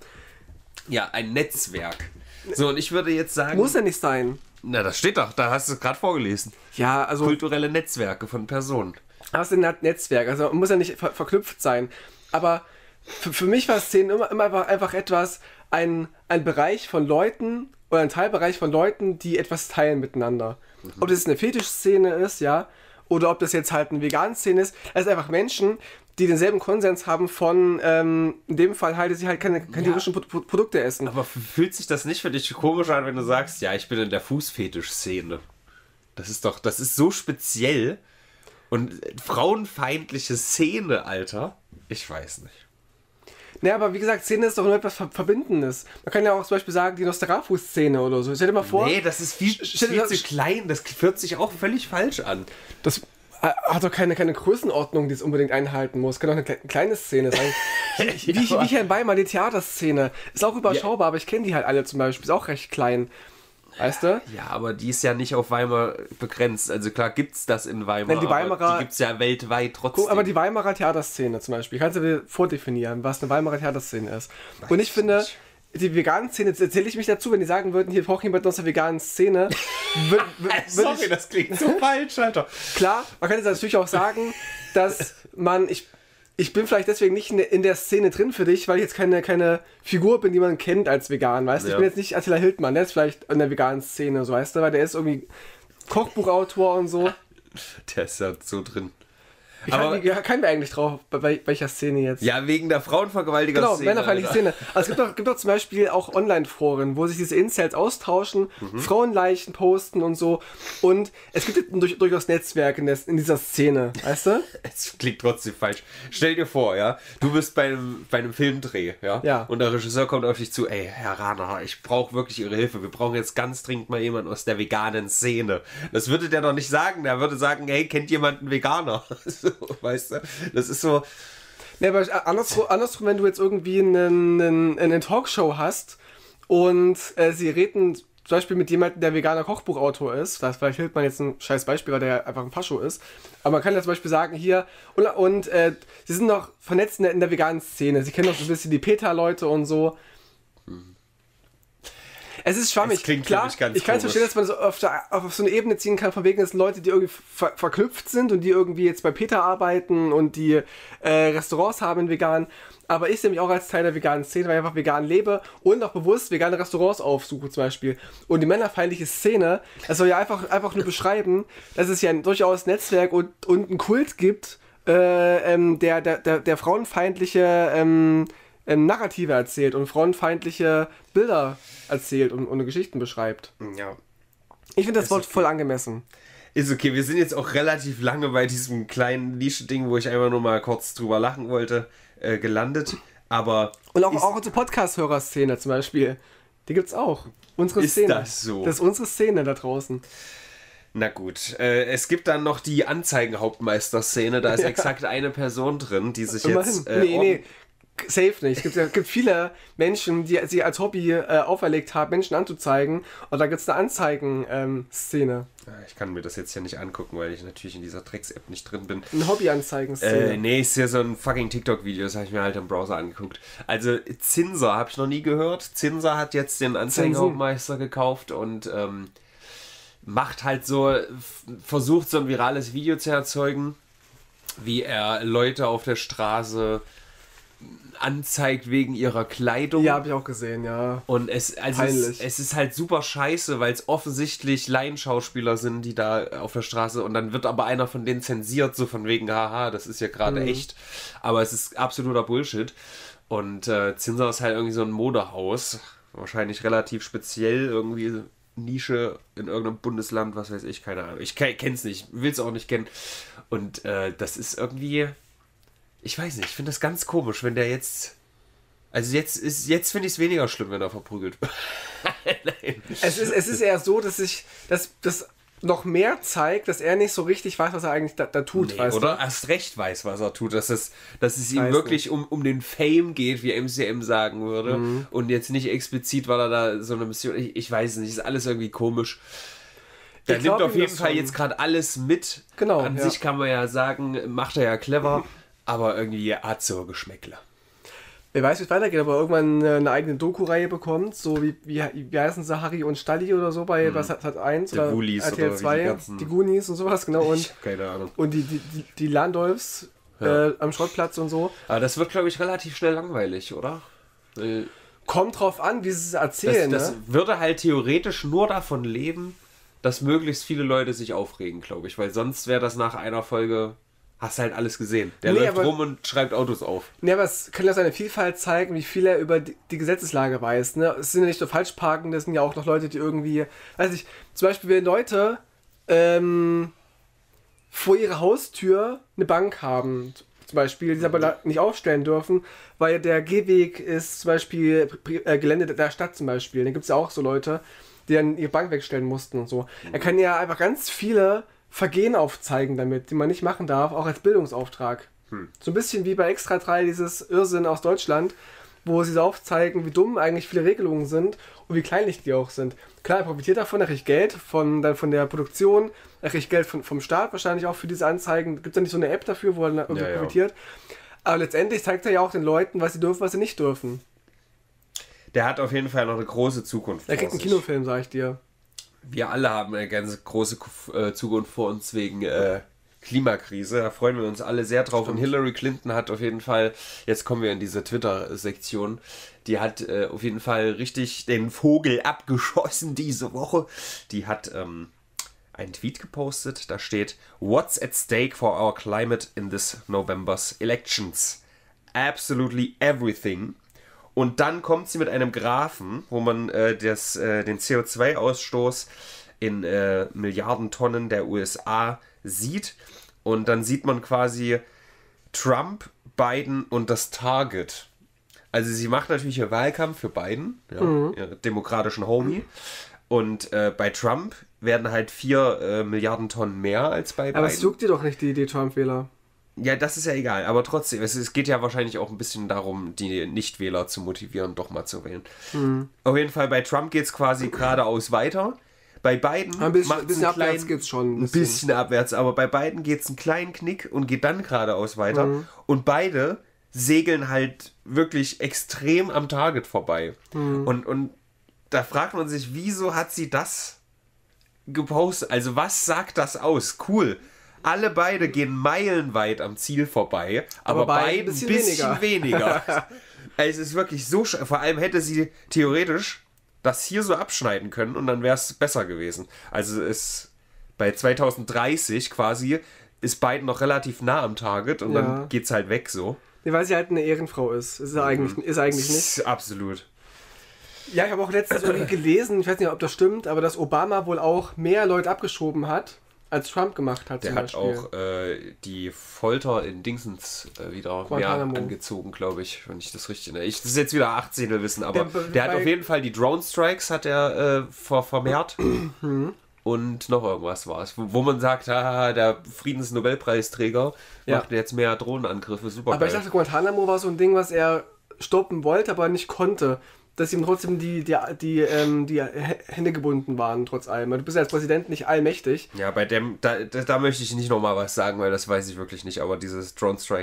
S1: Ja, ein Netzwerk. So, und ich würde jetzt sagen...
S2: Muss ja nicht sein.
S1: Na, das steht doch, da hast du es gerade vorgelesen.
S2: Ja, also...
S1: Kulturelle Netzwerke von Personen.
S2: Was ist ein Netzwerk? Also muss ja nicht verknüpft sein. Aber für mich war Szenen immer einfach etwas, ein Bereich von Leuten oder ein Teilbereich von Leuten, die etwas teilen miteinander. Ob das eine Fetischszene ist, ja, oder ob das jetzt halt eine Vegan-Szene ist. Es sind einfach Menschen, die denselben Konsens haben von, in dem Fall halt, dass sie halt keine tierischen Produkte essen.
S1: Aber fühlt sich das nicht für dich komisch an, wenn du sagst, ja, ich bin in der Fußfetisch-Szene? Das ist so speziell und frauenfeindliche Szene, Alter. Ich weiß nicht.
S2: Naja, aber wie gesagt, Szene ist doch nur etwas Verbindendes. Man kann ja auch zum Beispiel sagen, die Nosferatu-Szene oder so. Stell dir mal vor...
S1: Nee, das ist viel zu klein. Das fühlt sich auch völlig falsch an.
S2: Das hat doch keine Größenordnung, die es unbedingt einhalten muss. Kann doch eine kleine Szene sein. Wie hier in Weimar, die Theaterszene. Ist auch überschaubar, aber ich kenne die halt alle zum Beispiel. Ist auch recht klein. Weißt du?
S1: Ja, aber die ist ja nicht auf Weimar begrenzt. Also klar gibt's das in Weimar,
S2: Nein, die Weimarer,
S1: aber die gibt's ja weltweit trotzdem.
S2: Aber die Weimarer Theaterszene zum Beispiel, kannst du dir vordefinieren, was eine Weimarer Theaterszene ist. Und ich finde,
S1: nicht.
S2: die veganen Szene, jetzt erzähle ich mich dazu, wenn die sagen würden, hier braucht jemand aus der veganen Szene.
S1: Sorry, das klingt so falsch, Alter.
S2: Klar, man kann jetzt natürlich auch sagen, dass ich bin vielleicht deswegen nicht in der Szene drin für dich, weil ich jetzt keine Figur bin, die man kennt als vegan, weißt du? Ich bin jetzt nicht Attila Hildmann, der ist vielleicht in der veganen Szene, so weißt du, weil der ist irgendwie Kochbuchautor und so.
S1: Der ist ja so drin.
S2: Wie kamen wir eigentlich drauf, bei welcher Szene jetzt?
S1: Ja, wegen der Frauenvergewaltiger-Szene.
S2: Genau, männerfeindliche Szene. Also es gibt doch zum Beispiel auch Online-Foren, wo sich diese Incels austauschen, Frauenleichen posten und so. Und es gibt durchaus Netzwerke in dieser Szene, weißt du?
S1: Es klingt trotzdem falsch. Stell dir vor, ja, du bist bei einem Filmdreh, ja? Und der Regisseur kommt auf dich zu, ey, Herr Rahner, ich brauche wirklich Ihre Hilfe. Wir brauchen jetzt ganz dringend mal jemanden aus der veganen Szene. Das würde der doch nicht sagen. Der würde sagen, hey, kennt jemand einen Veganer? Weißt du? Das ist so.
S2: Ja, aber andersrum, wenn du jetzt irgendwie eine Talkshow hast und sie reden zum Beispiel mit jemandem, der veganer Kochbuchautor ist, das vielleicht hilft man jetzt ein scheiß Beispiel, weil der einfach ein Fascho ist, aber man kann ja zum Beispiel sagen, hier, und sie sind noch vernetzt in der veganen Szene, sie kennen auch so ein bisschen die PETA-Leute und so. Es ist schwammig.
S1: Das klingt
S2: klar, ich kann es verstehen, dass man so auf so eine Ebene ziehen kann, von wegen, das sind Leute, die irgendwie verknüpft sind und die irgendwie jetzt bei PETA arbeiten und die Restaurants haben in vegan. Aber ich sehe mich auch als Teil der veganen Szene, weil ich einfach vegan lebe und auch bewusst vegane Restaurants aufsuche zum Beispiel. Und die männerfeindliche Szene, das soll ja einfach nur beschreiben, dass es ja durchaus ein Netzwerk und einen Kult gibt, der frauenfeindliche Narrative erzählt und frauenfeindliche Bilder erzählt und Geschichten beschreibt.
S1: Ja.
S2: Ich finde das Wort voll angemessen.
S1: Ist okay, wir sind jetzt auch relativ lange bei diesem kleinen Nische-Ding, wo ich einfach nur mal kurz drüber lachen wollte, gelandet. Aber.
S2: Und auch unsere Podcast-Hörer-Szene zum Beispiel. Die gibt's auch. Unsere Szene.
S1: Ist das so?
S2: Das ist unsere Szene da draußen.
S1: Na gut, es gibt dann noch die Anzeigenhauptmeister-Szene, da ist exakt eine Person drin, die sich jetzt...
S2: Nee, safe nicht. Es gibt viele Menschen, die sie als Hobby auferlegt haben, Menschen anzuzeigen. Und da gibt es eine Anzeigen-Szene.
S1: Ich kann mir das jetzt hier nicht angucken, weil ich natürlich in dieser Drecks-App nicht drin bin.
S2: Eine Hobby-Anzeigen-Szene.
S1: Nee, ist ja so ein fucking TikTok-Video, das habe ich mir halt im Browser angeguckt. Also Zinser habe ich noch nie gehört. Zinser hat jetzt den Anzeigenhauptmeister gekauft und macht halt so, versucht so ein virales Video zu erzeugen, wie er Leute auf der Straße anzeigt wegen ihrer Kleidung.
S2: Ja, habe ich auch gesehen, ja.
S1: Und es ist halt super scheiße, weil es offensichtlich Laienschauspieler sind, die da auf der Straße, und dann wird aber einer von denen zensiert, so von wegen, haha, das ist ja gerade echt. Aber es ist absoluter Bullshit. Und Zinser ist halt irgendwie so ein Modehaus, wahrscheinlich relativ speziell, irgendwie Nische in irgendeinem Bundesland, was weiß ich, keine Ahnung. Ich kenn's nicht, will's auch nicht kennen. Und das ist irgendwie... Ich weiß nicht, ich finde das ganz komisch, wenn der jetzt... Also jetzt finde ich es weniger schlimm, wenn er verprügelt wird. Nein. Es
S2: ist eher so, dass das noch mehr zeigt, dass er nicht so richtig weiß, was er eigentlich da tut.
S1: Nee,
S2: weißt
S1: oder
S2: du?
S1: erst recht weiß, was er tut. Dass es ihm wirklich um den Fame geht, wie MCM sagen würde. Und jetzt nicht explizit, weil er da so eine Mission... Ich weiß nicht, ist alles irgendwie komisch. Der nimmt auf jeden Fall jetzt gerade alles mit.
S2: Genau.
S1: An sich kann man ja sagen, macht er ja clever. Aber irgendwie hat so Geschmäckle.
S2: Wer weiß, wie es weitergeht, aber irgendwann eine eigene Doku-Reihe bekommt, so wie heißen sie, Harry und Stalli oder so bei was hat 1 oder RTL 2, die Goonies und sowas, genau. Und,
S1: keine Ahnung.
S2: Und die Landolfs am Schrottplatz und so.
S1: Aber das wird, glaube ich, relativ schnell langweilig, oder?
S2: Kommt drauf an, wie sie es erzählen.
S1: Das würde halt theoretisch nur davon leben, dass möglichst viele Leute sich aufregen, glaube ich. Weil sonst wäre das nach einer Folge... Hast halt alles gesehen. Der läuft rum und schreibt Autos auf.
S2: Nee, aber es kann ja seine Vielfalt zeigen, wie viel er über die Gesetzeslage weiß. Ne? Es sind ja nicht nur Falschparken, das sind ja auch noch Leute, die irgendwie, weiß ich, zum Beispiel wenn Leute vor ihrer Haustür eine Bank haben, zum Beispiel, die sie aber nicht aufstellen dürfen, weil der Gehweg ist zum Beispiel Gelände der Stadt zum Beispiel. Da gibt es ja auch so Leute, die dann ihre Bank wegstellen mussten und so. Er kann ja einfach ganz viele Vergehen aufzeigen damit, die man nicht machen darf, auch als Bildungsauftrag. So ein bisschen wie bei Extra 3, dieses Irrsinn aus Deutschland, wo sie so aufzeigen, wie dumm eigentlich viele Regelungen sind und wie kleinlich die auch sind. Klar, er profitiert davon, er kriegt Geld von der Produktion, er kriegt Geld vom Staat wahrscheinlich auch für diese Anzeigen. Gibt es da nicht so eine App dafür, wo er irgendwie profitiert? Aber letztendlich zeigt er ja auch den Leuten, was sie dürfen, was sie nicht dürfen.
S1: Der hat auf jeden Fall noch eine große Zukunft.
S2: Er kriegt einen Kinofilm, sag ich dir.
S1: Wir alle haben eine ganz große Zukunft vor uns wegen Klimakrise. Da freuen wir uns alle sehr drauf. Stimmt. Und Hillary Clinton hat auf jeden Fall, jetzt kommen wir in diese Twitter-Sektion, die hat auf jeden Fall richtig den Vogel abgeschossen diese Woche. Die hat einen Tweet gepostet, da steht: "What's at stake for our climate in this November's elections? Absolutely everything." Und dann kommt sie mit einem Graphen, wo man den CO2-Ausstoß in Milliarden Tonnen der USA sieht. Und dann sieht man quasi Trump, Biden und das Target. Also sie macht natürlich ihr Wahlkampf für Biden, ihren demokratischen Homie. Und bei Trump werden halt 4 Milliarden Tonnen mehr als bei Biden.
S2: Aber es juckt dir doch nicht, die Trump-Wähler.
S1: Ja, das ist ja egal, aber trotzdem, es geht ja wahrscheinlich auch ein bisschen darum, die Nichtwähler zu motivieren, doch mal zu wählen. Auf jeden Fall, bei Trump geht es quasi geradeaus weiter. Bei Biden
S2: ein bisschen abwärts geht's schon.
S1: Ein bisschen abwärts, aber bei Biden geht es einen kleinen Knick und geht dann geradeaus weiter. Und beide segeln halt wirklich extrem am Target vorbei. Und da fragt man sich, wieso hat sie das gepostet? Also was sagt das aus? Cool. Alle beide gehen meilenweit am Ziel vorbei, aber beide ein bisschen weniger. Also es ist wirklich so, vor allem hätte sie theoretisch das hier so abschneiden können und dann wäre es besser gewesen. Also bei 2030 quasi ist Biden noch relativ nah am Target und dann geht's halt weg so.
S2: Ja, weil sie halt eine Ehrenfrau ist. Ist eigentlich nicht.
S1: Absolut.
S2: Ja, ich habe auch letztens irgendwie gelesen, ich weiß nicht, ob das stimmt, aber dass Obama wohl auch mehr Leute abgeschoben hat, als Trump gemacht hat.
S1: Der hat auch die Folter in Dingsens wieder mehr angezogen, glaube ich, wenn ich das richtig erinnere. Das ist jetzt wieder 18. Wissen, aber der hat auf jeden Fall die Drone-Strikes hat er vermehrt. Und noch irgendwas war es, wo man sagt, der Friedensnobelpreisträger macht jetzt mehr Drohnenangriffe, super.
S2: Aber ich dachte, Guantanamo war so ein Ding, was er stoppen wollte, aber nicht konnte. Dass ihm trotzdem die Hände gebunden waren, trotz allem. Du bist ja als Präsident nicht allmächtig.
S1: Ja, bei dem, da möchte ich nicht nochmal was sagen, weil das weiß ich wirklich nicht, aber dieses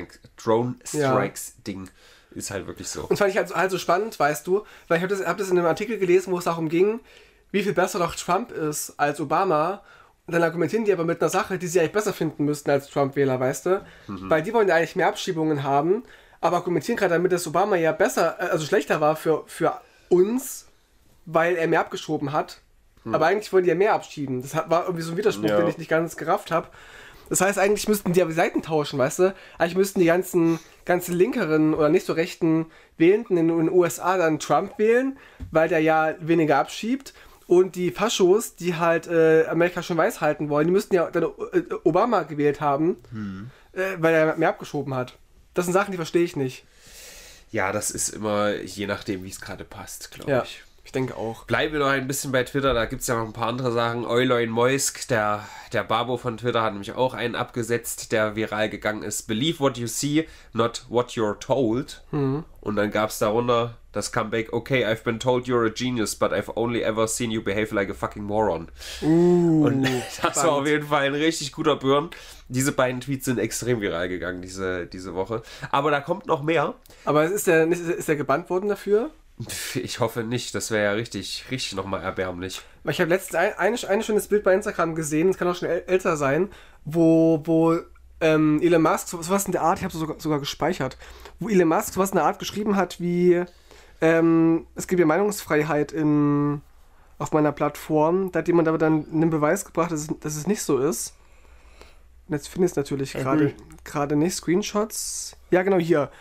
S1: Drone-Strikes-Ding ist halt wirklich so.
S2: Und das fand ich halt so spannend, weißt du, weil ich hab das in einem Artikel gelesen, wo es darum ging, wie viel besser doch Trump ist als Obama. Und dann argumentieren die aber mit einer Sache, die sie eigentlich besser finden müssten als Trump-Wähler, weißt du? Weil die wollen ja eigentlich mehr Abschiebungen haben, aber argumentieren gerade damit, dass Obama ja schlechter war für uns, weil er mehr abgeschoben hat. Aber eigentlich wollen die ja mehr abschieben. Das war irgendwie so ein Widerspruch, den ich nicht ganz gerafft habe. Das heißt, eigentlich müssten die aber die Seiten tauschen, weißt du? Eigentlich müssten die ganzen linkeren oder nicht so rechten Wählenden in den USA dann Trump wählen, weil der ja weniger abschiebt. Und die Faschos, die halt Amerika schon weiß halten wollen, die müssten ja dann Obama gewählt haben, weil er mehr abgeschoben hat. Das sind Sachen, die verstehe ich nicht.
S1: Ja, das ist immer je nachdem, wie es gerade passt, glaube ich.
S2: Ich denke auch.
S1: Bleiben wir noch ein bisschen bei Twitter, da gibt es ja noch ein paar andere Sachen. Euloin Moisk, der Babo von Twitter, hat nämlich auch einen abgesetzt, der viral gegangen ist. Believe what you see, not what you're told. Und dann gab es darunter das Comeback: Okay, I've been told you're a genius, but I've only ever seen you behave like a fucking moron. Und das war auf jeden Fall ein richtig guter Burn. Diese beiden Tweets sind extrem viral gegangen diese Woche. Aber da kommt noch mehr.
S2: Aber ist der gebannt worden dafür?
S1: Ich hoffe nicht, das wäre ja richtig nochmal erbärmlich.
S2: Weil ich habe letztens ein schönes Bild bei Instagram gesehen, das kann auch schon älter sein, wo Elon Musk, sowas in der Art, ich habe es sogar gespeichert, wo Elon Musk sowas in der Art geschrieben hat wie, es gibt ja Meinungsfreiheit auf meiner Plattform. Da hat jemand aber dann einen Beweis gebracht, dass es nicht so ist. Und jetzt finde ich es natürlich gerade nicht. Screenshots. Ja, genau, hier.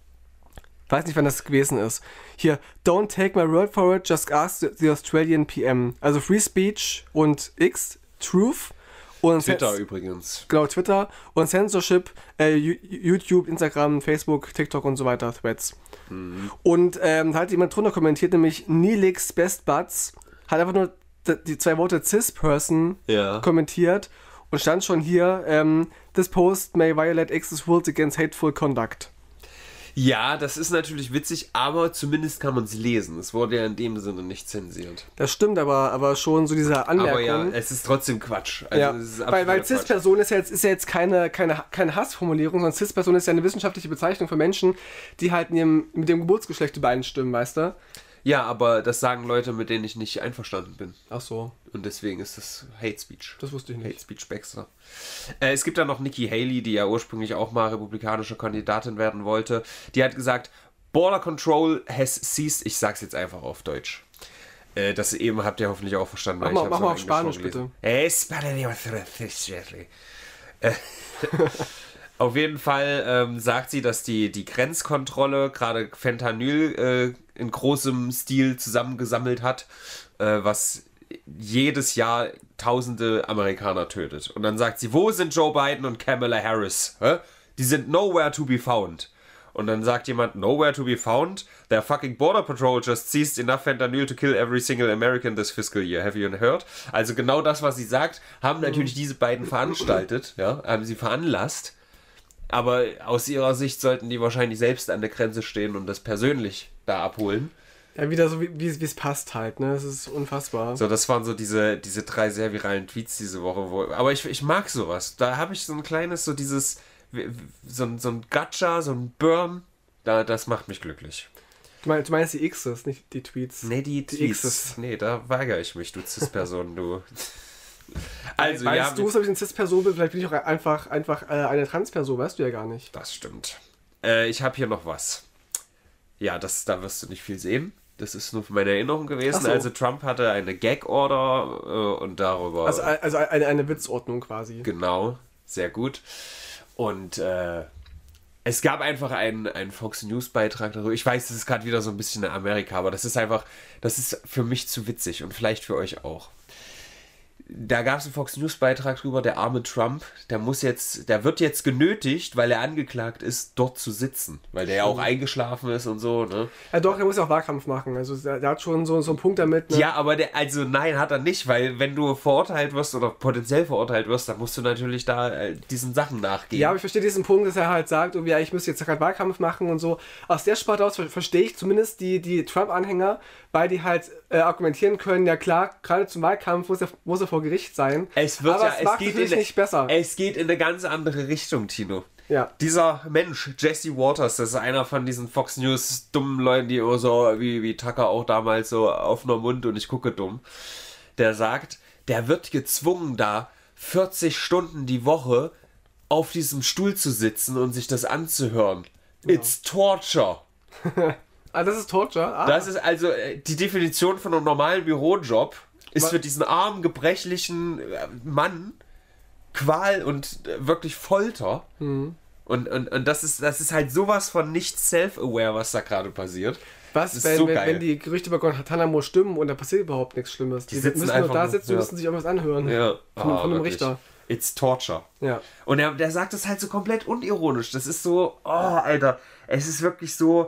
S2: Weiß nicht, wann das gewesen ist. Hier, don't take my word for it, just ask the Australian PM. Also Free Speech und X, Truth. Und
S1: Twitter übrigens.
S2: Genau, Twitter. Und Censorship, YouTube, Instagram, Facebook, TikTok und so weiter, Threads. Und da hat jemand drunter kommentiert, nämlich Neelix Best Buds, hat einfach nur die 2 Worte Cis-Person kommentiert und stand schon hier, this post may violate X's rules against hateful conduct.
S1: Ja, das ist natürlich witzig, aber zumindest kann man es lesen. Es wurde ja in dem Sinne nicht zensiert.
S2: Das stimmt, aber schon so diese Anmerkung.
S1: Aber ja, es ist trotzdem Quatsch. Also
S2: ja,
S1: es ist
S2: weil Cis-Person ist ja jetzt keine Hassformulierung, sondern Cis-Person ist ja eine wissenschaftliche Bezeichnung für Menschen, die halt mit dem Geburtsgeschlecht übereinstimmen, weißt du?
S1: Ja, aber das sagen Leute, mit denen ich nicht einverstanden bin.
S2: Ach so.
S1: Und deswegen ist das Hate Speech.
S2: Das wusste ich nicht.
S1: Hate Speech Baxter. Es gibt dann noch Nikki Haley, die ja ursprünglich auch mal republikanische Kandidatin werden wollte. Die hat gesagt, Border Control has ceased. Ich sag's jetzt einfach auf Deutsch. Das eben habt ihr hoffentlich auch verstanden.
S2: Mach mal auf Spanisch, bitte.
S1: Auf jeden Fall sagt sie, dass die Grenzkontrolle gerade Fentanyl in großem Stil zusammengesammelt hat, was jedes Jahr tausende Amerikaner tötet. Und dann sagt sie, wo sind Joe Biden und Kamala Harris? Hä? Die sind nowhere to be found. Und dann sagt jemand, nowhere to be found? Their fucking Border Patrol just seized enough fentanyl to kill every single American this fiscal year. Have you heard? Also genau das, was sie sagt, haben natürlich diese beiden veranstaltet, ja, haben sie veranlasst. Aber aus ihrer Sicht sollten die wahrscheinlich selbst an der Grenze stehen und das persönlich da abholen.
S2: Ja, wieder so, wie es passt halt, ne? Das ist unfassbar.
S1: So, das waren so diese 3 sehr viralen Tweets diese Woche. Aber ich mag sowas. Da habe ich so ein kleines, so dieses, so ein Gacha, so ein Burn. Das macht mich glücklich.
S2: Du meinst die X's, nicht die Tweets?
S1: Nee, die Tweets.
S2: X's.
S1: Nee, da weigere ich mich, du Cis-Person, du. Also,
S2: weißt du, ob ich eine Cis-Person bin? Vielleicht bin ich auch einfach eine Trans-Person, weißt du ja gar nicht.
S1: Das stimmt. Ich habe hier noch was. Ja, da wirst du nicht viel sehen. Das ist nur für meine Erinnerung gewesen.
S2: So.
S1: Also Trump hatte eine Gag-Order und darüber...
S2: Also eine Witzordnung quasi.
S1: Genau, sehr gut. Und es gab einfach einen Fox News-Beitrag darüber. Ich weiß, das ist gerade wieder so ein bisschen in Amerika, aber das ist für mich zu witzig und vielleicht für euch auch. Da gab es einen Fox News-Beitrag drüber, der arme Trump, der wird jetzt genötigt, weil er angeklagt ist, dort zu sitzen. Weil der ja auch eingeschlafen ist und so, ne?
S2: Ja doch, der muss ja auch Wahlkampf machen. Also der hat schon so einen Punkt damit, ne?
S1: Ja, aber nein, hat er nicht, weil wenn du verurteilt wirst oder potenziell verurteilt wirst, dann musst du natürlich da diesen Sachen nachgehen.
S2: Ja, aber ich verstehe diesen Punkt, dass er halt sagt, ja, ich müsste jetzt gerade Wahlkampf machen und so. Aus der Sparte aus verstehe ich zumindest die Trump-Anhänger, weil die halt argumentieren können, ja klar, gerade zum Wahlkampf muss er vor Gericht sein.
S1: Es geht nicht besser. Es geht in eine ganz andere Richtung, Tino.
S2: Ja.
S1: Dieser Mensch, Jesse Waters, das ist einer von diesen Fox News dummen Leuten, die immer so, wie Tucker auch damals, so offener Mund und ich gucke dumm. Der sagt, der wird gezwungen, da 40 Stunden die Woche auf diesem Stuhl zu sitzen und sich das anzuhören. Ja. It's torture.
S2: Ah, das ist Torture? Ah.
S1: Das ist also die Definition von einem normalen Bürojob, ist für diesen armen, gebrechlichen Mann Qual und wirklich Folter.
S2: Mhm.
S1: Und das ist halt sowas von nicht self-aware, was da gerade passiert.
S2: Was, wenn die Gerüchte über Guantanamo stimmen und da passiert überhaupt nichts Schlimmes? Die müssen nur da sitzen und müssen sich irgendwas anhören.
S1: Ja.
S2: Von einem Richter.
S1: It's torture.
S2: Ja.
S1: Und der sagt das halt so komplett unironisch. Das ist so, oh, Alter, es ist wirklich so,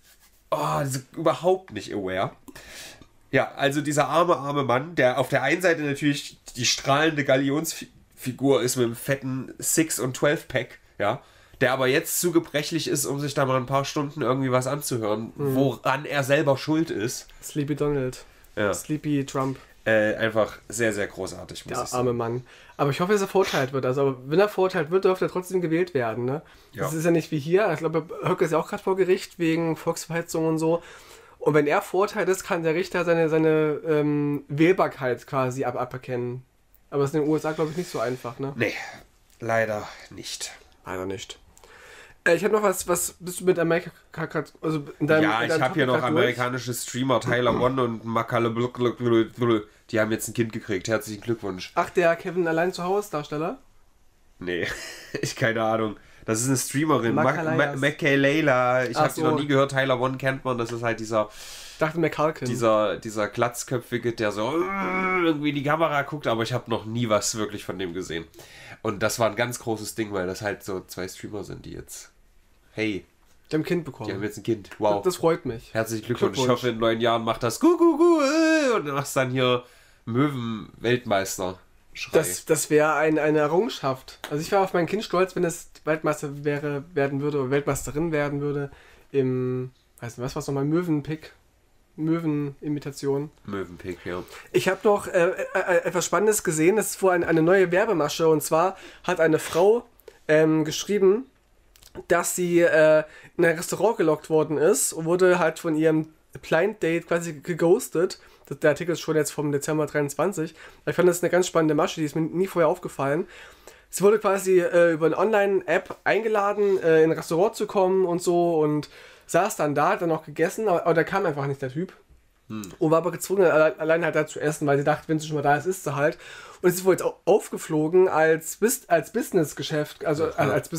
S1: überhaupt nicht aware. Ja, also dieser arme Mann, der auf der einen Seite natürlich die strahlende Galionsfigur ist mit einem fetten 6- und 12-Pack, ja, der aber jetzt zu gebrechlich ist, um sich da mal ein paar Stunden irgendwie was anzuhören, woran er selber schuld ist.
S2: Sleepy Donald. Ja. Sleepy Trump.
S1: Einfach sehr, sehr großartig, muss ich sagen.
S2: Der arme Mann. Aber ich hoffe, dass er verurteilt wird. Also, wenn er verurteilt wird, dürfte er trotzdem gewählt werden. Ne? Ja. Das ist ja nicht wie hier. Ich glaube, Höcke ist ja auch gerade vor Gericht wegen Volksverhetzung und so. Und wenn er verurteilt ist, kann der Richter seine Wählbarkeit quasi aberkennen. Aber das ist in den USA, glaube ich, nicht so einfach. Ne?
S1: Nee, leider nicht.
S2: Leider nicht. Ich habe noch was bist du mit Amerika gerade, also in deinem
S1: Ja, ich habe hier noch amerikanische Streamer, Tyler One und Makale die haben jetzt ein Kind gekriegt. Herzlichen Glückwunsch.
S2: Ach, der Kevin allein zu Hause Darsteller?
S1: Nee, ich keine Ahnung. Das ist eine Streamerin, Makaleila. Ich habe die noch nie gehört. Tyler One kennt man, das ist halt dieser...
S2: Ich dachte McCulkin.
S1: Dieser glatzköpfige, der so irgendwie in die Kamera guckt, aber ich habe noch nie was wirklich von dem gesehen. Und das war ein ganz großes Ding, weil das halt so 2 Streamer sind, die jetzt... Hey.
S2: Die haben ein Kind bekommen.
S1: Die haben jetzt ein Kind. Wow.
S2: Das freut mich.
S1: Herzlichen Glückwunsch. Ich hoffe, in 9 Jahren macht das und du machst dann hier Möwen-Weltmeister. Schrei.
S2: Das wäre eine Errungenschaft. Also ich wäre auf mein Kind stolz, wenn es Weltmeister werden würde oder Weltmeisterin werden würde im, weiß nicht, was nochmal, Möwenimitation.
S1: Möwenpick, ja.
S2: Ich habe noch etwas Spannendes gesehen. Das ist wohl eine neue Werbemasche. Und zwar hat eine Frau geschrieben, dass sie in ein Restaurant gelockt worden ist und wurde halt von ihrem Blind Date quasi geghostet. Der Artikel ist schon jetzt vom Dezember 23. Ich fand das eine ganz spannende Masche, die ist mir nie vorher aufgefallen. Sie wurde quasi über eine Online-App eingeladen, in ein Restaurant zu kommen und so und saß dann da, hat dann auch gegessen, aber da kam einfach nicht der Typ. Und war aber gezwungen, allein halt da zu essen, weil sie dachte, wenn sie schon mal da ist, isst sie halt. Und sie ist wohl jetzt aufgeflogen als Business-Geschäft, als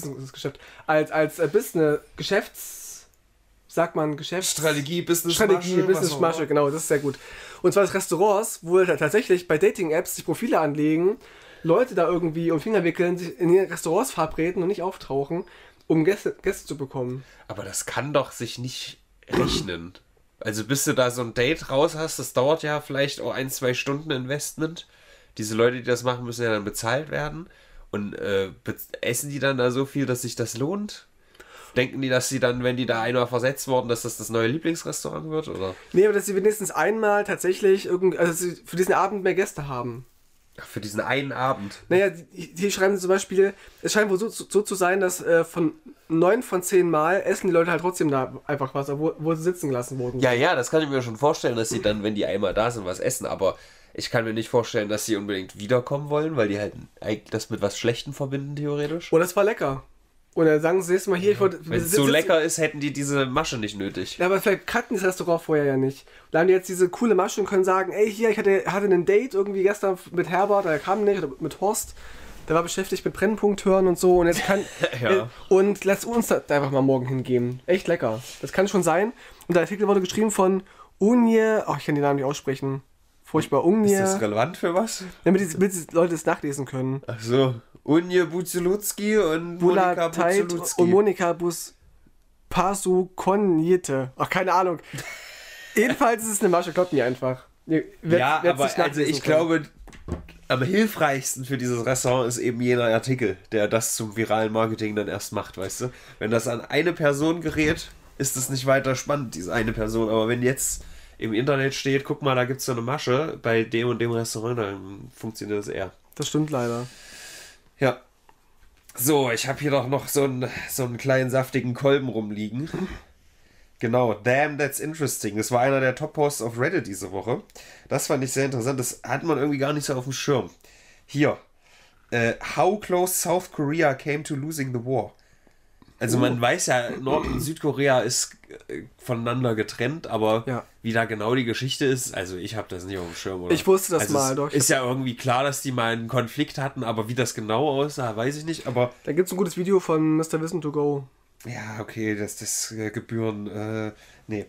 S2: Business-Geschäfts... sagt man
S1: Strategie,
S2: Business-Masche, genau, das ist sehr gut. Und zwar des Restaurants, wo tatsächlich bei Dating-Apps sich Profile anlegen, Leute da irgendwie um Finger wickeln, sich in ihren Restaurants verabreden und nicht auftauchen, um Gäste zu bekommen.
S1: Aber das kann doch sich nicht rechnen. Also bis du da so ein Date raus hast, das dauert ja vielleicht auch 1-2 Stunden Investment. Diese Leute, die das machen, müssen ja dann bezahlt werden. Und essen die dann da so viel, dass sich das lohnt? Denken die, dass sie dann, wenn die da einmal versetzt worden, dass das neue Lieblingsrestaurant wird, oder?
S2: Nee, aber dass sie wenigstens einmal tatsächlich für diesen Abend mehr Gäste haben.
S1: Ach, für diesen einen Abend?
S2: Naja, hier schreiben sie zum Beispiel, es scheint wohl so zu sein, dass von 9 von 10 Mal essen die Leute halt trotzdem da einfach was, obwohl sie sitzen gelassen wurden.
S1: Ja, das kann ich mir schon vorstellen, dass sie dann, wenn die einmal da sind, was essen, aber ich kann mir nicht vorstellen, dass sie unbedingt wiederkommen wollen, weil die halt das mit was Schlechtem verbinden, theoretisch.
S2: Oh, das war lecker. Und dann sagen sie jetzt mal hier,
S1: wenn es so lecker ist, hätten die diese Masche nicht nötig.
S2: Ja, aber vielleicht kannten die das Restaurant vorher ja nicht. Da haben die jetzt diese coole Masche und können sagen, ey, hier, ich hatte ein Date irgendwie gestern mit Herbert, der kam nicht, oder mit Horst, der war beschäftigt mit Brennpunkt hören und so und jetzt kann...
S1: Ja.
S2: Und lass uns da einfach mal morgen hingehen. Echt lecker. Das kann schon sein. Und der Artikel wurde geschrieben von Unje, ich kann die Namen nicht aussprechen. Furchtbar, Unje.
S1: Ist das relevant für was?
S2: Damit die Leute es nachlesen können.
S1: Ach so. Unje Buzulutski und Monika Buzulutski.
S2: Und Monika Pasukonjete. Ach, keine Ahnung. Jedenfalls ist es eine Masche, glaubt mir einfach.
S1: Aber also ich glaube, am hilfreichsten für dieses Restaurant ist eben jener Artikel, der das zum viralen Marketing dann erst macht, weißt du? Wenn das an eine Person gerät, ist es nicht weiter spannend, diese eine Person. Aber wenn jetzt im Internet steht, guck mal, da gibt es so eine Masche bei dem und dem Restaurant, dann funktioniert das eher.
S2: Das stimmt leider.
S1: Ja. So, ich habe hier doch noch so einen kleinen saftigen Kolben rumliegen. Genau, Damn, That's Interesting. Das war einer der Top-Posts auf Reddit diese Woche. Das fand ich sehr interessant. Das hat man irgendwie gar nicht so auf dem Schirm. Hier. How close South Korea came to losing the war. Also man weiß ja, Nord- und Südkorea ist voneinander getrennt, aber wie da genau die Geschichte ist, also ich habe das nicht auf dem Schirm. Oder?
S2: Ich wusste das
S1: also
S2: mal, doch.
S1: Ist ja irgendwie klar, dass die mal einen Konflikt hatten, aber wie das genau aussah, weiß ich nicht. Aber
S2: da gibt es ein gutes Video von Mr. Wissen to Go.
S1: Ja, okay, das Gebühren, nee.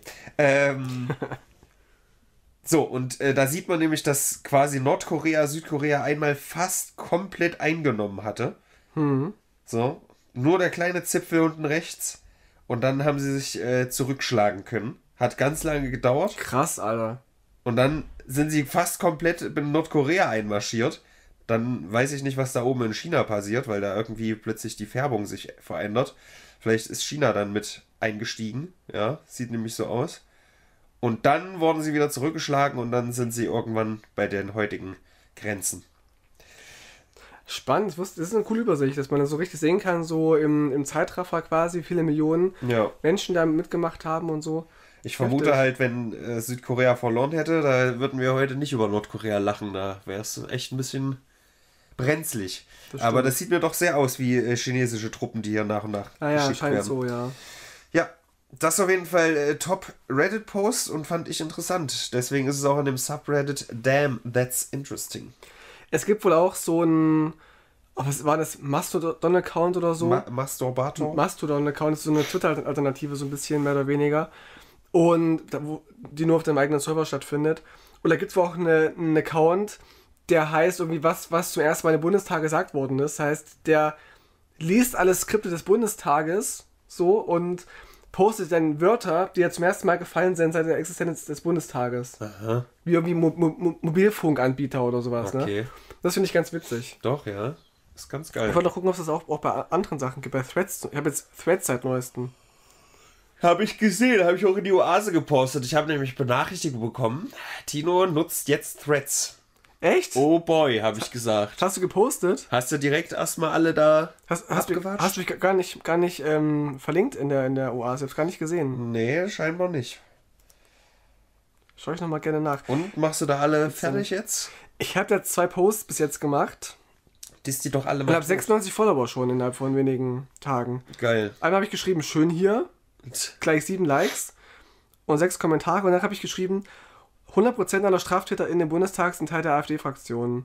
S1: So, und da sieht man nämlich, dass quasi Nordkorea Südkorea einmal fast komplett eingenommen hatte. So, nur der kleine Zipfel unten rechts. Und dann haben sie sich zurückschlagen können. Hat ganz lange gedauert.
S2: Krass, Alter.
S1: Und dann sind sie fast komplett in Nordkorea einmarschiert. Dann weiß ich nicht, was da oben in China passiert, weil da irgendwie plötzlich die Färbung sich verändert. Vielleicht ist China dann mit eingestiegen. Ja, sieht nämlich so aus. Und dann wurden sie wieder zurückgeschlagen und dann sind sie irgendwann bei den heutigen Grenzen.
S2: Spannend, das ist eine coole Übersicht, dass man das so richtig sehen kann, so im Zeitraffer quasi, viele Millionen Menschen da mitgemacht haben und so.
S1: Ich vermute halt, wenn Südkorea verloren hätte, da würden wir heute nicht über Nordkorea lachen, da wäre es echt ein bisschen brenzlig. Aber das sieht mir doch sehr aus wie chinesische Truppen, die hier nach und nach geschickt werden.
S2: So, ja.
S1: Ja, das ist auf jeden Fall Top Reddit-Post und fand ich interessant. Deswegen ist es auch in dem Subreddit Damn, That's Interesting.
S2: Es gibt wohl auch so ein, was war das, Mastodon-Account oder so?
S1: Masturbator?
S2: Mastodon-Account ist so eine Twitter-Alternative, so ein bisschen mehr oder weniger. Und die nur auf dem eigenen Server stattfindet. Und da gibt es wohl auch einen Account, der heißt irgendwie was zum ersten Mal im Bundestag gesagt worden ist. Das heißt, der liest alle Skripte des Bundestages so und postet dann Wörter, die ja zum ersten Mal gefallen sind seit der Existenz des Bundestages.
S1: Aha.
S2: Wie irgendwie Mobilfunkanbieter oder sowas,
S1: okay.
S2: ne? Das finde ich ganz witzig.
S1: Doch, ja. Ist ganz geil.
S2: Ich wollte noch gucken, ob es das auch bei anderen Sachen gibt. Bei Threads. Ich habe jetzt Threads seit neuestem.
S1: Habe ich gesehen, habe ich auch in die Oase gepostet. Ich habe nämlich Benachrichtigung bekommen. Tino nutzt jetzt Threads.
S2: Echt?
S1: Oh boy, habe ich gesagt.
S2: Hast du gepostet?
S1: Hast du direkt erstmal alle da
S2: Hast du mich gar nicht verlinkt in der Oase? Ich hab's gar nicht gesehen.
S1: Nee, scheinbar nicht.
S2: Schau ich nochmal gerne nach.
S1: Und machst du da alle fertig jetzt?
S2: Ich habe jetzt 2 Posts bis jetzt gemacht.
S1: Die ist die doch alle
S2: Und habe 96 Follower schon innerhalb von wenigen Tagen.
S1: Geil.
S2: Einmal habe ich geschrieben, schön hier. Gleich 7 Likes und 6 Kommentare. Und dann habe ich geschrieben, 100% aller Straftäter in den Bundestag sind Teil der AfD-Fraktion.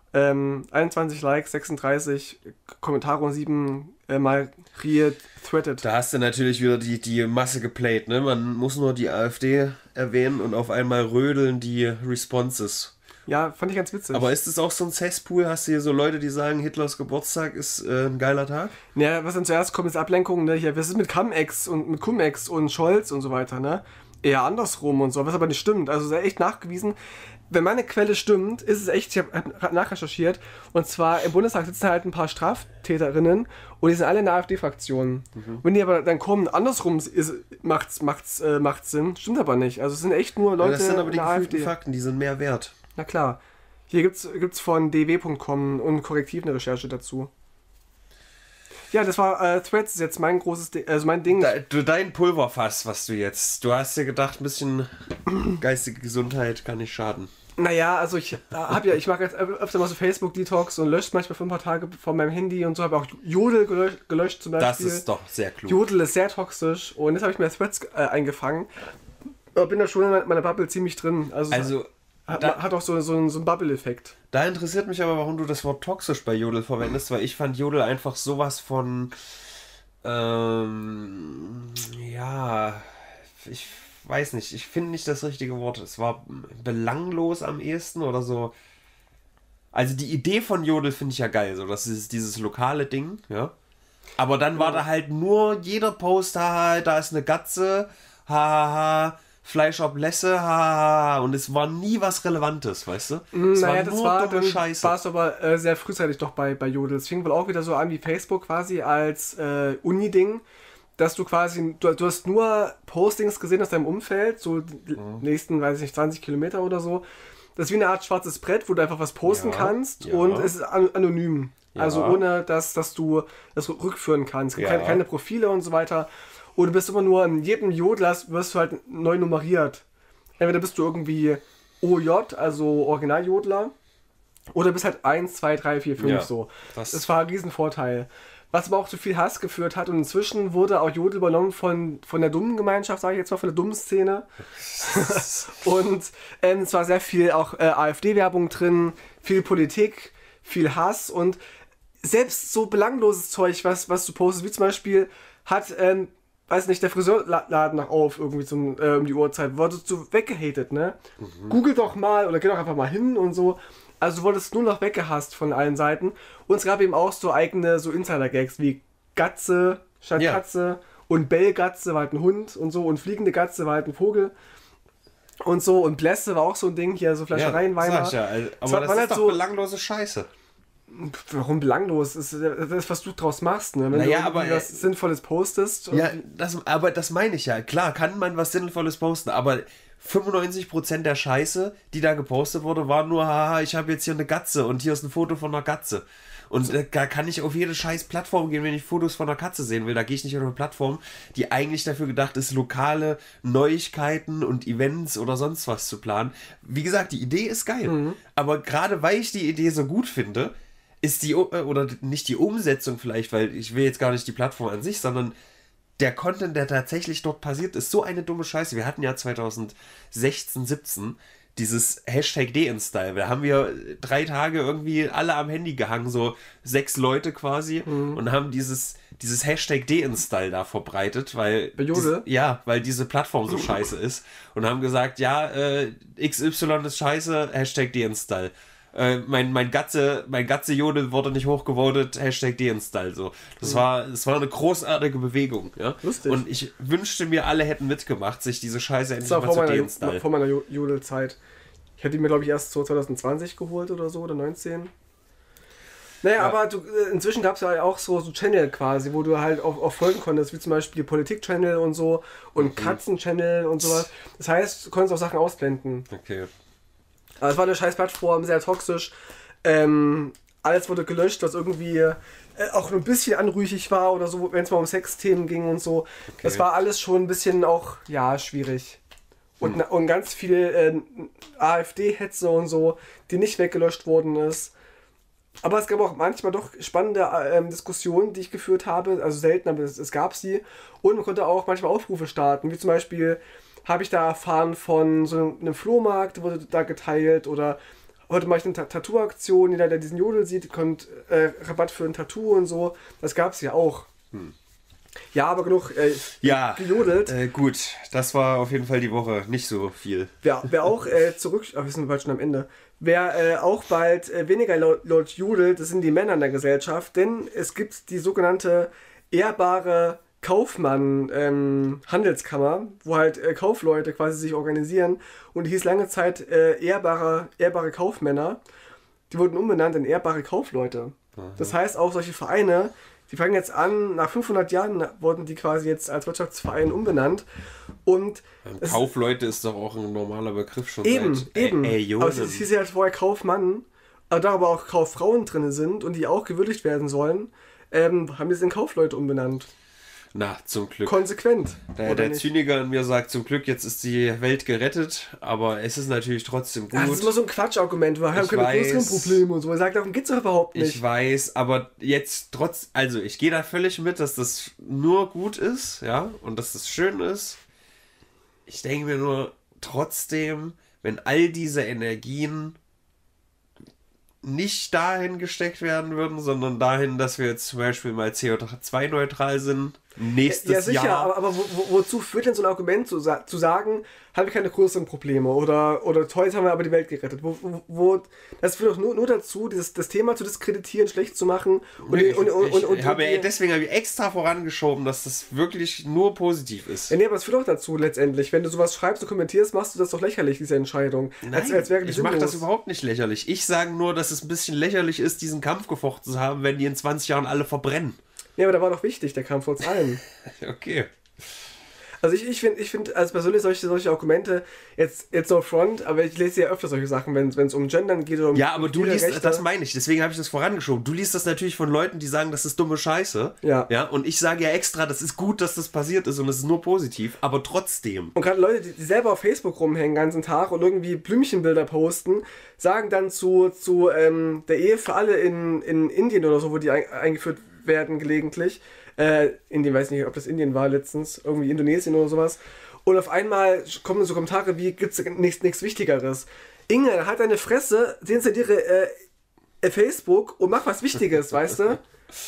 S2: 21 Likes, 36 Kommentare und 7 mal re-threaded.
S1: Da hast du natürlich wieder die Masse geplayt, ne? Man muss nur die AfD erwähnen und auf einmal rödeln die Responses.
S2: Ja, fand ich ganz witzig.
S1: Aber ist es auch so ein Cesspool? Hast du hier so Leute, die sagen, Hitlers Geburtstag ist ein geiler Tag?
S2: Ja, was dann zuerst kommt, ist Ablenkung, ne? Hier, was ist mit Cum-Ex und mit Cum-Ex und Scholz und so weiter, ne? Eher andersrum und so, was aber nicht stimmt. Also ist echt nachgewiesen. Wenn meine Quelle stimmt, ist es echt, ich habe nachrecherchiert, und zwar im Bundestag sitzen halt ein paar Straftäterinnen und die sind alle in der AfD-Fraktion. Wenn die aber dann kommen, andersrum macht's Sinn, stimmt aber nicht. Also es sind echt nur Leute
S1: das sind aber
S2: in
S1: die
S2: der
S1: gefühlten
S2: AfD.
S1: Fakten, die sind mehr wert.
S2: Na klar. Hier gibt's von dw.com und Korrektiv eine Recherche dazu. Ja, das war Threads ist jetzt mein großes Ding, also mein Ding.
S1: Dein Pulverfass, was du jetzt. Du hast dir gedacht, ein bisschen geistige Gesundheit kann nicht schaden.
S2: Naja, also ich mache jetzt öfter mal so Facebook-Detox und lösche manchmal für ein paar Tage von meinem Handy und so, habe auch Jodel gelöscht zum Beispiel.
S1: Das ist doch sehr klug.
S2: Jodel ist sehr toxisch und jetzt habe ich mir Threads eingefangen. Aber bin da schon in meiner Bubble ziemlich drin. Also hat auch so einen Bubble-Effekt.
S1: Da interessiert mich aber, warum du das Wort toxisch bei Jodel verwendest, weil ich fand Jodel einfach sowas von, ich weiß nicht, ich finde nicht das richtige Wort. Es war belanglos am ehesten oder so. Also die Idee von Jodel finde ich ja geil, so das ist dieses lokale Ding, ja. Aber dann war da halt nur jeder Post, haha, da ist eine Gatze, haha, Fleisch ob Lässe, haha, und es war nie was Relevantes, weißt du?
S2: Naja, das war dann Scheiße. War es aber sehr frühzeitig doch bei Jodel. Es fing wohl auch wieder so an wie Facebook quasi als Uni-Ding, dass du quasi, du hast nur Postings gesehen aus deinem Umfeld, so die nächsten, weiß ich nicht, 20 Kilometer oder so. Das ist wie eine Art schwarzes Brett, wo du einfach was posten kannst und es ist anonym. Ja. Also ohne, dass du das rückführen kannst. Es gibt keine Profile und so weiter. Und du bist immer nur, in jedem Jodler wirst du halt neu nummeriert. Entweder bist du irgendwie OJ, also Originaljodler, oder bist halt 1, 2, 3, 4, 5 so. Das war ein Riesenvorteil. Was aber auch zu viel Hass geführt hat. Und inzwischen wurde auch Jodel übernommen von der dummen Gemeinschaft, sage ich jetzt mal, von der dummen Szene. Und es war sehr viel auch AfD-Werbung drin, viel Politik, viel Hass und selbst so belangloses Zeug, was du postest, wie zum Beispiel hat, weiß nicht, der Friseurladen noch auf, irgendwie um die Uhrzeit, wurdest du weggehatet, ne? Google doch mal oder geh doch einfach mal hin und so. Also wurdest nur noch weggehasst von allen Seiten. Und es gab eben auch so eigene so Insider-Gags wie Gatze statt Katze und Bellgatze war halt ein Hund und so und fliegende Gatze war halt ein Vogel und so und Blässe war auch so ein Ding, hier so Fleischereien, Weimar.
S1: Sag ich ja, aber das ist halt doch so belanglose Scheiße.
S2: Warum belanglos? Das ist, was du draus machst, ne? Wenn du
S1: aber
S2: was Sinnvolles postest.
S1: Ja, aber das meine ich ja. Klar, kann man was Sinnvolles posten, aber 95% der Scheiße, die da gepostet wurde, war nur, haha, ich habe jetzt hier eine Gatze und hier ist ein Foto von einer Katze. Und da kann ich auf jede scheiß Plattform gehen, wenn ich Fotos von einer Katze sehen will. Da gehe ich nicht auf eine Plattform, die eigentlich dafür gedacht ist, lokale Neuigkeiten und Events oder sonst was zu planen. Wie gesagt, die Idee ist geil. Aber gerade weil ich die Idee so gut finde, ist oder nicht die Umsetzung vielleicht, weil ich will jetzt gar nicht die Plattform an sich, sondern der Content, der tatsächlich dort passiert, ist so eine dumme Scheiße. Wir hatten ja 2016, 17 dieses Hashtag Deinstyle. Da haben wir 3 Tage irgendwie alle am Handy gehangen, so 6 Leute quasi, und haben dieses Hashtag Deinstyle da verbreitet, weil weil diese Plattform so scheiße ist, und haben gesagt, ja, XY ist scheiße, Hashtag Deinstyle. Mein Gatze-Jodel wurde nicht hochgevotet, Hashtag Deinstall. So. Das war eine großartige Bewegung. Ja?
S2: Lustig.
S1: Und ich wünschte mir, alle hätten mitgemacht, sich diese Scheiße endlich mal zu deinstallen.
S2: Vor meiner Jodelzeit. Ich hätte die mir, glaube ich, erst so 2020 geholt oder so, oder 19. Naja, aber inzwischen gab es ja auch so Channel quasi, wo du halt auch folgen konntest, wie zum Beispiel Politik-Channel und so und Katzen-Channel und sowas. Das heißt, du konntest auch Sachen ausblenden.
S1: Okay.
S2: Aber es war eine scheiß Plattform, sehr toxisch. Alles wurde gelöscht, was irgendwie auch ein bisschen anrüchig war oder so, wenn es mal um Sexthemen ging und so. Okay. Das war alles schon ein bisschen auch, ja, schwierig. Und ganz viel AfD-Hetze und so, die nicht weggelöscht worden ist. Aber es gab auch manchmal doch spannende Diskussionen, die ich geführt habe. Also selten, aber es gab sie. Und man konnte auch manchmal Aufrufe starten. Wie zum Beispiel habe ich da erfahren von so einem Flohmarkt, wurde da geteilt. Oder heute mache ich eine Tattoo-Aktion. Jeder, der diesen Jodel sieht, bekommt Rabatt für ein Tattoo und so. Das gab es ja auch. Ja, aber genug gejodelt.
S1: Gut, das war auf jeden Fall die Woche nicht so viel.
S2: Wer auch wir sind bald schon am Ende. Wer auch bald weniger laut jodelt, das sind die Männer in der Gesellschaft, denn es gibt die sogenannte ehrbare Kaufmann-Handelskammer, wo halt Kaufleute quasi sich organisieren, und die hieß lange Zeit ehrbare Kaufmänner. Die wurden umbenannt in ehrbare Kaufleute. Aha. Das heißt, auch solche Vereine, die fangen jetzt an, nach 500 Jahren wurden die quasi jetzt als Wirtschaftsverein umbenannt. Und
S1: Kaufleute ist doch auch ein normaler Begriff schon.
S2: Eben. Aber es hieß ja halt vorher Kaufmann, aber da aber auch Kauffrauen drin sind und die auch gewürdigt werden sollen, haben die es in Kaufleute umbenannt.
S1: Na, zum Glück.
S2: Konsequent.
S1: Der Zyniker in mir sagt, zum Glück, jetzt ist die Welt gerettet, aber es ist natürlich trotzdem gut.
S2: Das ist immer so ein Quatschargument, wir haben keine größeren Probleme und so. Er sagt, darum geht es doch überhaupt nicht.
S1: Ich weiß, aber jetzt also ich gehe da völlig mit, dass das nur gut ist, ja, und dass das schön ist. Ich denke mir nur, trotzdem, wenn all diese Energien nicht dahin gesteckt werden würden, sondern dahin, dass wir jetzt zum Beispiel mal CO2-neutral sind, nächstes Jahr. Ja, sicher,
S2: Jahr. aber wozu führt denn so ein Argument zu sagen, habe ich keine größeren Probleme oder toll, jetzt haben wir aber die Welt gerettet. Das führt doch nur dazu, das Thema zu diskreditieren, schlecht zu machen.
S1: Deswegen habe ich extra vorangeschoben, dass das wirklich nur positiv ist.
S2: Ja, nee, aber es führt doch dazu letztendlich. Wenn du sowas schreibst und kommentierst, machst du das doch lächerlich, diese Entscheidung.
S1: Nein, ich mache das überhaupt nicht lächerlich. Ich sage nur, dass es ein bisschen lächerlich ist, diesen Kampf gefochten zu haben, wenn die in 20 Jahren alle verbrennen.
S2: Ja, aber der war doch wichtig, der Kampf vor uns allen.
S1: Okay.
S2: Also ich finde als persönlich solche Argumente, jetzt no front, aber ich lese ja öfter solche Sachen, wenn es um Gendern geht oder um
S1: ja, aber du liest, Rechte. Das meine ich, deswegen habe ich das vorangeschoben. Du liest das natürlich von Leuten, die sagen, das ist dumme Scheiße. Ja. Und ich sage ja extra, das ist gut, dass das passiert ist und es ist nur positiv, aber trotzdem.
S2: Und gerade Leute, die selber auf Facebook rumhängen den ganzen Tag und irgendwie Blümchenbilder posten, sagen dann zu der Ehe für alle in Indien oder so, wo die eingeführt werden gelegentlich, Indien, weiß nicht, ob das Indien war letztens, irgendwie Indonesien oder sowas. Und auf einmal kommen so Kommentare wie, gibt's nichts Wichtigeres. Inge, halt deine Fresse, deinstalliere Facebook und mach was Wichtiges, weißt du?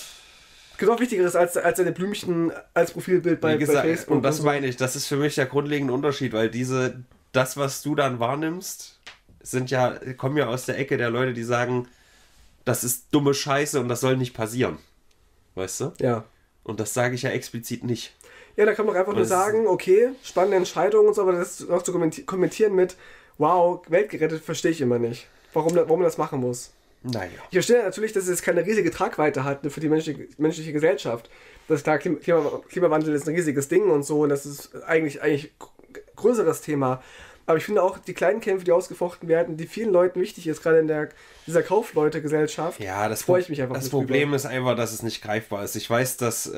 S2: Gibt auch Wichtigeres als deine Blümchen als Profilbild bei Facebook.
S1: Und das meine ich, das ist für mich der grundlegende Unterschied, weil das, was du dann wahrnimmst, kommen ja aus der Ecke der Leute, die sagen, das ist dumme Scheiße und das soll nicht passieren. Weißt du?
S2: Ja.
S1: Und das sage ich ja explizit nicht.
S2: Ja, da kann man einfach nur sagen, okay, spannende Entscheidung und so, aber das noch zu kommentieren mit, wow, Welt gerettet, verstehe ich immer nicht. Warum man das machen muss.
S1: Naja.
S2: Ich verstehe natürlich, dass es keine riesige Tragweite hat für die menschliche Gesellschaft. Das ist klar, Klimawandel ist ein riesiges Ding und so, und das ist eigentlich größeres Thema. Aber ich finde auch, die kleinen Kämpfe, die ausgefochten werden, die vielen Leuten wichtig ist, gerade in dieser Kaufleute-Gesellschaft, freue ich mich einfach.
S1: Das Problem ist einfach, dass es nicht greifbar ist. Ich weiß, dass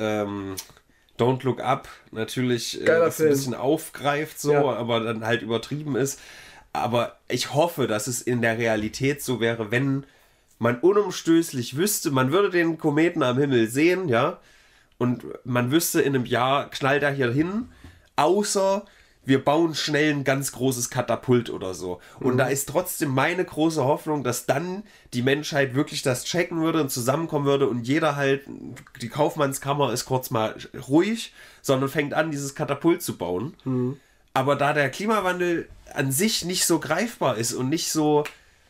S1: Don't Look Up natürlich das ein bisschen aufgreift, so, ja, aber dann halt übertrieben ist. Aber ich hoffe, dass es in der Realität so wäre, wenn man unumstößlich wüsste, man würde den Kometen am Himmel sehen, ja, und man wüsste, in einem Jahr knallt er hier hin, außer wir bauen schnell ein ganz großes Katapult oder so. Und da ist trotzdem meine große Hoffnung, dass dann die Menschheit wirklich das checken würde und zusammenkommen würde und jeder halt, die Kaufmannskammer ist kurz mal ruhig, sondern fängt an, dieses Katapult zu bauen. Aber da der Klimawandel an sich nicht so greifbar ist und nicht so,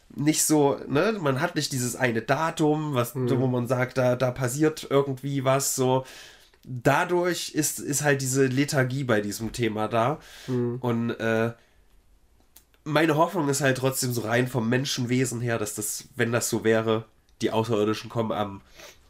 S1: ne, man hat nicht dieses eine Datum, wo man sagt, da passiert irgendwie was, so. Dadurch ist halt diese Lethargie bei diesem Thema da. Und meine Hoffnung ist halt trotzdem so rein vom Menschenwesen her, dass das, wenn das so wäre, die Außerirdischen kommen am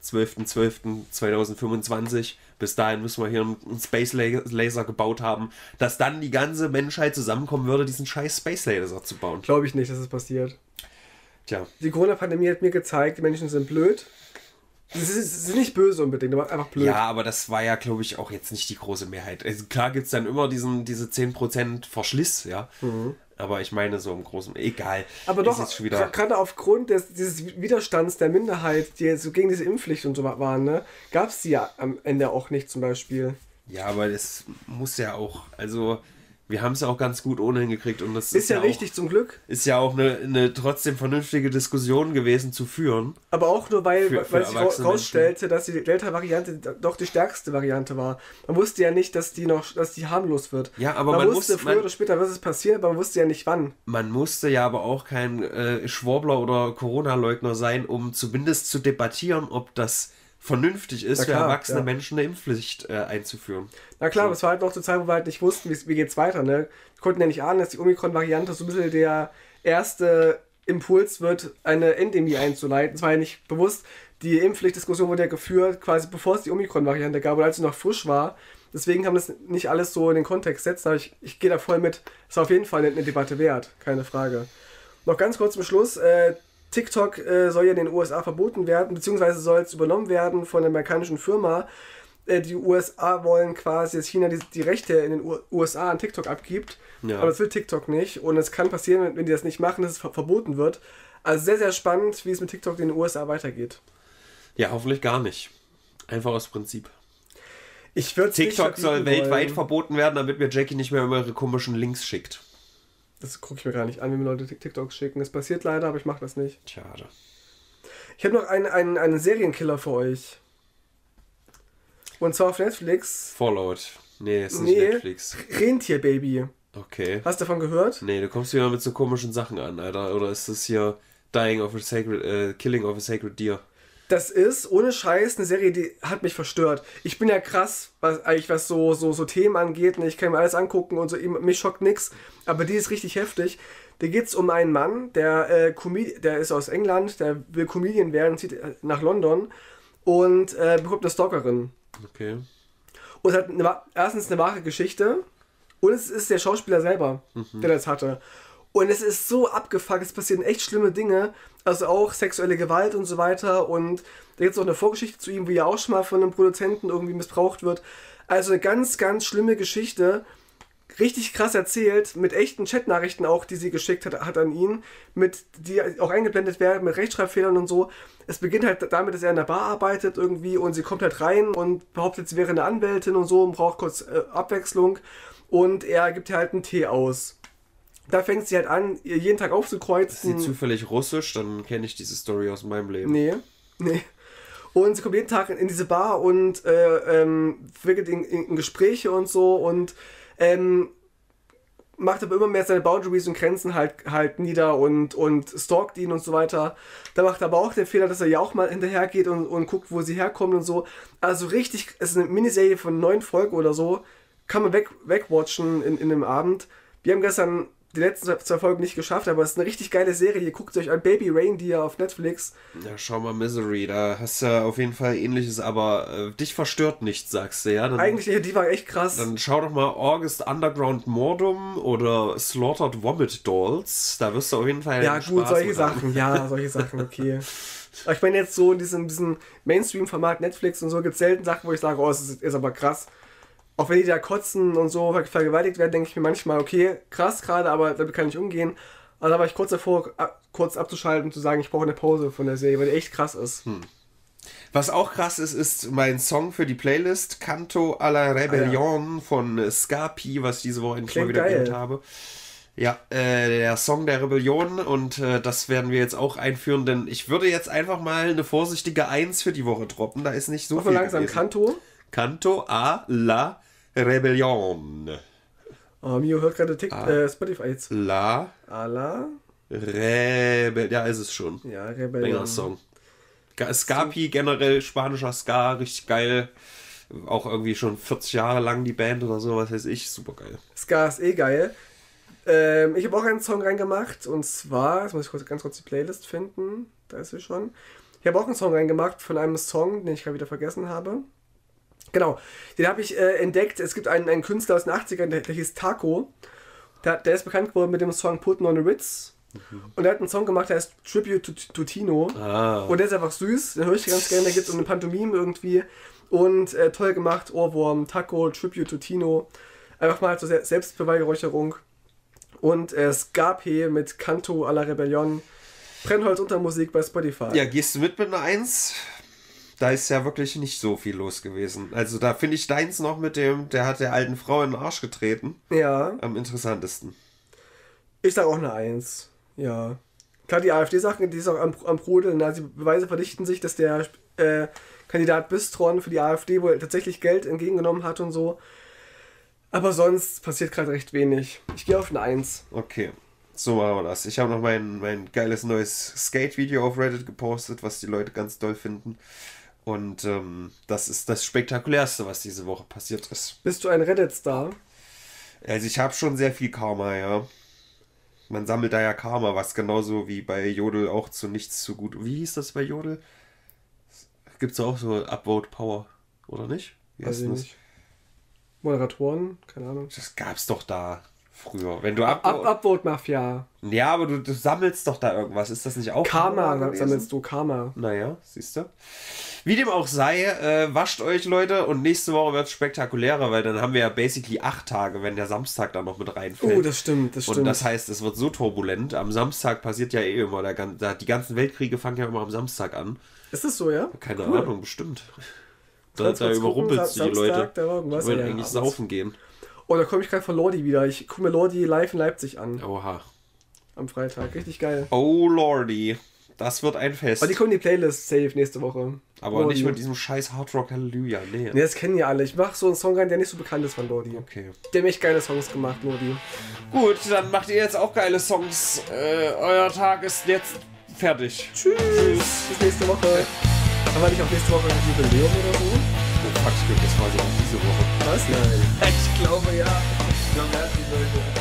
S1: 12.12.2025. Bis dahin müssen wir hier einen Space Laser gebaut haben, dass dann die ganze Menschheit zusammenkommen würde, diesen scheiß Space Laser zu bauen.
S2: Glaube ich nicht, dass es passiert.
S1: Tja.
S2: Die Corona-Pandemie hat mir gezeigt, die Menschen sind blöd. Sie sind nicht böse unbedingt, aber einfach blöd.
S1: Ja, aber das war ja, glaube ich, auch jetzt nicht die große Mehrheit. Also klar gibt es dann immer diese 10% Verschliss, ja. Aber ich meine so im Großen, egal.
S2: Aber doch, gerade aufgrund dieses Widerstands der Minderheit, die so gegen diese Impfpflicht und so waren, ne, gab es die ja am Ende auch nicht zum Beispiel.
S1: Ja, aber das muss ja auch, also wir haben es ja auch ganz gut ohne hingekriegt. Und das
S2: ist ja richtig, zum Glück.
S1: Ist ja auch eine trotzdem vernünftige Diskussion gewesen zu führen.
S2: Aber auch nur, weil sich herausstellte, dass die Delta-Variante doch die stärkste Variante war. Man wusste ja nicht, dass die harmlos wird.
S1: Ja, aber
S2: man wusste früher oder später, was ist passiert, aber man wusste ja nicht wann.
S1: Man musste ja aber auch kein Schwurbler oder Corona-Leugner sein, um zumindest zu debattieren, ob das vernünftig ist, für erwachsene Menschen eine Impfpflicht einzuführen.
S2: Na klar, aber es war halt noch zur Zeit, wo wir halt nicht wussten, wie geht's weiter. Ne? Wir konnten ja nicht ahnen, dass die Omikron-Variante so ein bisschen der erste Impuls wird, eine Endemie einzuleiten. Es war ja nicht bewusst. Die Impfpflichtdiskussion wurde ja geführt, quasi bevor es die Omikron-Variante gab oder als sie noch frisch war. Deswegen haben das nicht alles so in den Kontext gesetzt, aber ich gehe da voll mit. Es war auf jeden Fall eine Debatte wert, keine Frage. Noch ganz kurz zum Schluss. TikTok soll ja in den USA verboten werden, beziehungsweise soll es übernommen werden von einer amerikanischen Firma. Die USA wollen quasi, dass China die Rechte in den USA an TikTok abgibt. Ja. Aber das will TikTok nicht. Und es kann passieren, wenn die das nicht machen, dass es verboten wird. Also sehr, sehr spannend, wie es mit TikTok in den USA weitergeht.
S1: Ja, hoffentlich gar nicht. Einfach aus Prinzip.
S2: TikTok
S1: soll weltweit verboten werden, damit mir Jackie nicht mehr ihre komischen Links schickt.
S2: Das gucke ich mir gar nicht an, wenn mir Leute TikToks schicken. Das passiert leider, aber ich mache das nicht.
S1: Schade.
S2: Ich habe noch einen Serienkiller für euch. Und zwar auf Netflix.
S1: Fallout. Nee, ist nicht Netflix.
S2: Rentierbaby.
S1: Okay.
S2: Hast du davon gehört?
S1: Nee, du kommst wieder mit so komischen Sachen an, Alter. Oder ist das hier Killing of a Sacred Deer?
S2: Das ist, ohne Scheiß, eine Serie, die hat mich verstört. Ich bin ja krass, was so Themen angeht. Und ich kann mir alles angucken und so. Mich schockt nix. Aber die ist richtig heftig. Da geht es um einen Mann, der ist aus England, der will Comedian werden, zieht nach London und bekommt eine Stalkerin.
S1: Okay.
S2: Und hat erstens eine wahre Geschichte und es ist der Schauspieler selber, der das hatte. Und es ist so abgefuckt, es passieren echt schlimme Dinge, also auch sexuelle Gewalt und so weiter. Und da gibt es auch eine Vorgeschichte zu ihm, wie er auch schon mal von einem Produzenten irgendwie missbraucht wird. Also eine ganz, ganz schlimme Geschichte. Richtig krass erzählt, mit echten Chatnachrichten auch, die sie geschickt hat an ihn, die auch eingeblendet werden, mit Rechtschreibfehlern und so. Es beginnt halt damit, dass er in der Bar arbeitet irgendwie und sie kommt halt rein und behauptet, sie wäre eine Anwältin und so und braucht kurz Abwechslung. Und er gibt ihr halt einen Tee aus. Da fängt sie halt an, ihr jeden Tag aufzukreuzen.
S1: Ist sie zufällig russisch? Dann kenne ich diese Story aus meinem Leben.
S2: Nee. Und sie kommt jeden Tag in diese Bar und wickelt in Gespräche und so und macht aber immer mehr seine Boundaries und Grenzen halt nieder und stalkt ihn und so weiter. Da macht er aber auch den Fehler, dass er ja auch mal hinterher geht und guckt, wo sie herkommen und so. Also richtig, es ist eine Miniserie von 9 Folgen oder so. Kann man wegwatchen in einem Abend. Wir haben gestern die letzten 2 Folgen nicht geschafft, aber es ist eine richtig geile Serie. Ihr guckt euch an Baby Reindeer auf Netflix.
S1: Ja, schau mal Misery, da hast du ja auf jeden Fall Ähnliches, aber dich verstört nichts, sagst du, ja?
S2: Eigentlich, die war echt krass.
S1: Dann schau doch mal August Underground Mordum oder Slaughtered Vomit Dolls, da wirst du auf jeden Fall
S2: Spaß solche Sachen, solche Sachen, okay. Aber ich meine jetzt so in diesem Mainstream-Format Netflix und so gibt es selten Sachen, wo ich sage, es ist aber krass. Auch wenn die da kotzen und so vergewaltigt werden, denke ich mir manchmal, okay, krass gerade, aber damit kann ich umgehen. Also da war ich kurz davor, kurz abzuschalten und zu sagen, ich brauche eine Pause von der Serie, weil die echt krass ist.
S1: Was auch krass ist mein Song für die Playlist, Canto alla Rebellion von Scarpi, was ich diese Woche endlich mal wieder gehört habe. Ja, der Song der Rebellion und das werden wir jetzt auch einführen, denn ich würde jetzt einfach mal eine vorsichtige 1 für die Woche droppen, da ist nicht so viel
S2: langsam gewesen.
S1: Canto alla Rebellion.
S2: Oh, Mio hört gerade Spotify jetzt.
S1: La
S2: Rebellion.
S1: Ja, ist es schon.
S2: Ja, Rebellion.
S1: Länger Song. Scarpi, generell spanischer Ska, richtig geil. Auch irgendwie schon 40 Jahre lang die Band oder so, was weiß ich, super geil.
S2: Ska ist geil. Ich habe auch einen Song reingemacht und zwar, jetzt muss ich ganz kurz die Playlist finden, da ist sie schon. Ich habe auch einen Song reingemacht von einem Song, den ich gerade wieder vergessen habe. Genau, den habe ich entdeckt. Es gibt einen Künstler aus den 80ern, der hieß Taco. Der ist bekannt geworden mit dem Song Puttin' on the Ritz. Und er hat einen Song gemacht, der heißt Tribute to Tino. Und der ist einfach süß, den höre ich ganz gerne. Da gibt es eine Pantomime irgendwie. Und toll gemacht, Ohrwurm, Taco, Tribute to Tino. Einfach mal zur Selbstbeweihräucherung. Und Scarpe mit Canto à la Rebellion. Brennholz unter Musik bei Spotify.
S1: Ja, gehst du mit einer 1? Da ist ja wirklich nicht so viel los gewesen. Also da finde ich deins noch mit dem, der hat der alten Frau in den Arsch getreten.
S2: Ja.
S1: Am interessantesten.
S2: Ich sage auch eine 1. Ja. Klar, die AfD-Sachen, die ist auch am Brodeln. Also die Beweise verdichten sich, dass der Kandidat Bistron für die AfD wohl tatsächlich Geld entgegengenommen hat und so. Aber sonst passiert gerade recht wenig. Ich gehe auf eine 1.
S1: Okay, so machen wir das. Ich habe noch mein geiles neues Skate-Video auf Reddit gepostet, was die Leute ganz doll finden. Und das ist das Spektakulärste, was diese Woche passiert ist.
S2: Bist du ein Reddit-Star?
S1: Also ich habe schon sehr viel Karma, ja. Man sammelt da ja Karma, was genauso wie bei Jodel auch zu nichts zu gut. Wie hieß das bei Jodel? Gibt es auch so Upvote Power, oder nicht? Wie heißt das?
S2: Nicht. Moderatoren? Keine Ahnung.
S1: Das gab's doch da früher. Wenn du
S2: Upvote Mafia.
S1: Ja, aber du sammelst doch da irgendwas. Ist das nicht auch
S2: Karma sammelst du, Karma.
S1: Naja, siehst du. Wie dem auch sei, wascht euch, Leute, und nächste Woche wird es spektakulärer, weil dann haben wir ja basically 8 Tage, wenn der Samstag da noch mit reinfällt.
S2: Oh, das stimmt.
S1: Und das heißt, es wird so turbulent. Am Samstag passiert ja eh immer, die ganzen Weltkriege fangen ja immer am Samstag an.
S2: Ist das so, ja?
S1: Keine Ahnung, bestimmt. Da überrumpelst du die Leute. Die wollen eigentlich saufen gehen.
S2: Oh, da komme ich gerade von Lordi wieder. Ich gucke mir Lordi live in Leipzig an.
S1: Oha.
S2: Am Freitag. Richtig geil.
S1: Oh, Lordi. Das wird ein Fest.
S2: Aber die kommen in die Playlist safe nächste Woche.
S1: Aber Lordi. Nicht mit diesem scheiß Hard Rock Halleluja. Nee,
S2: das kennen ja alle. Ich mache so einen Song rein, der nicht so bekannt ist von Lordi.
S1: Okay.
S2: Der hat echt geile Songs gemacht, Lordi.
S1: Gut, dann macht ihr jetzt auch geile Songs. Euer Tag ist jetzt fertig.
S2: Tschüss. Bis nächste Woche. Haben wir nicht auch nächste Woche ein Jubiläum oder so?
S1: Oh fuck, stimmt, das war so diese Woche.
S2: Was? Nein.
S1: Ich glaube ja. Ich glaube, ja, die Leute.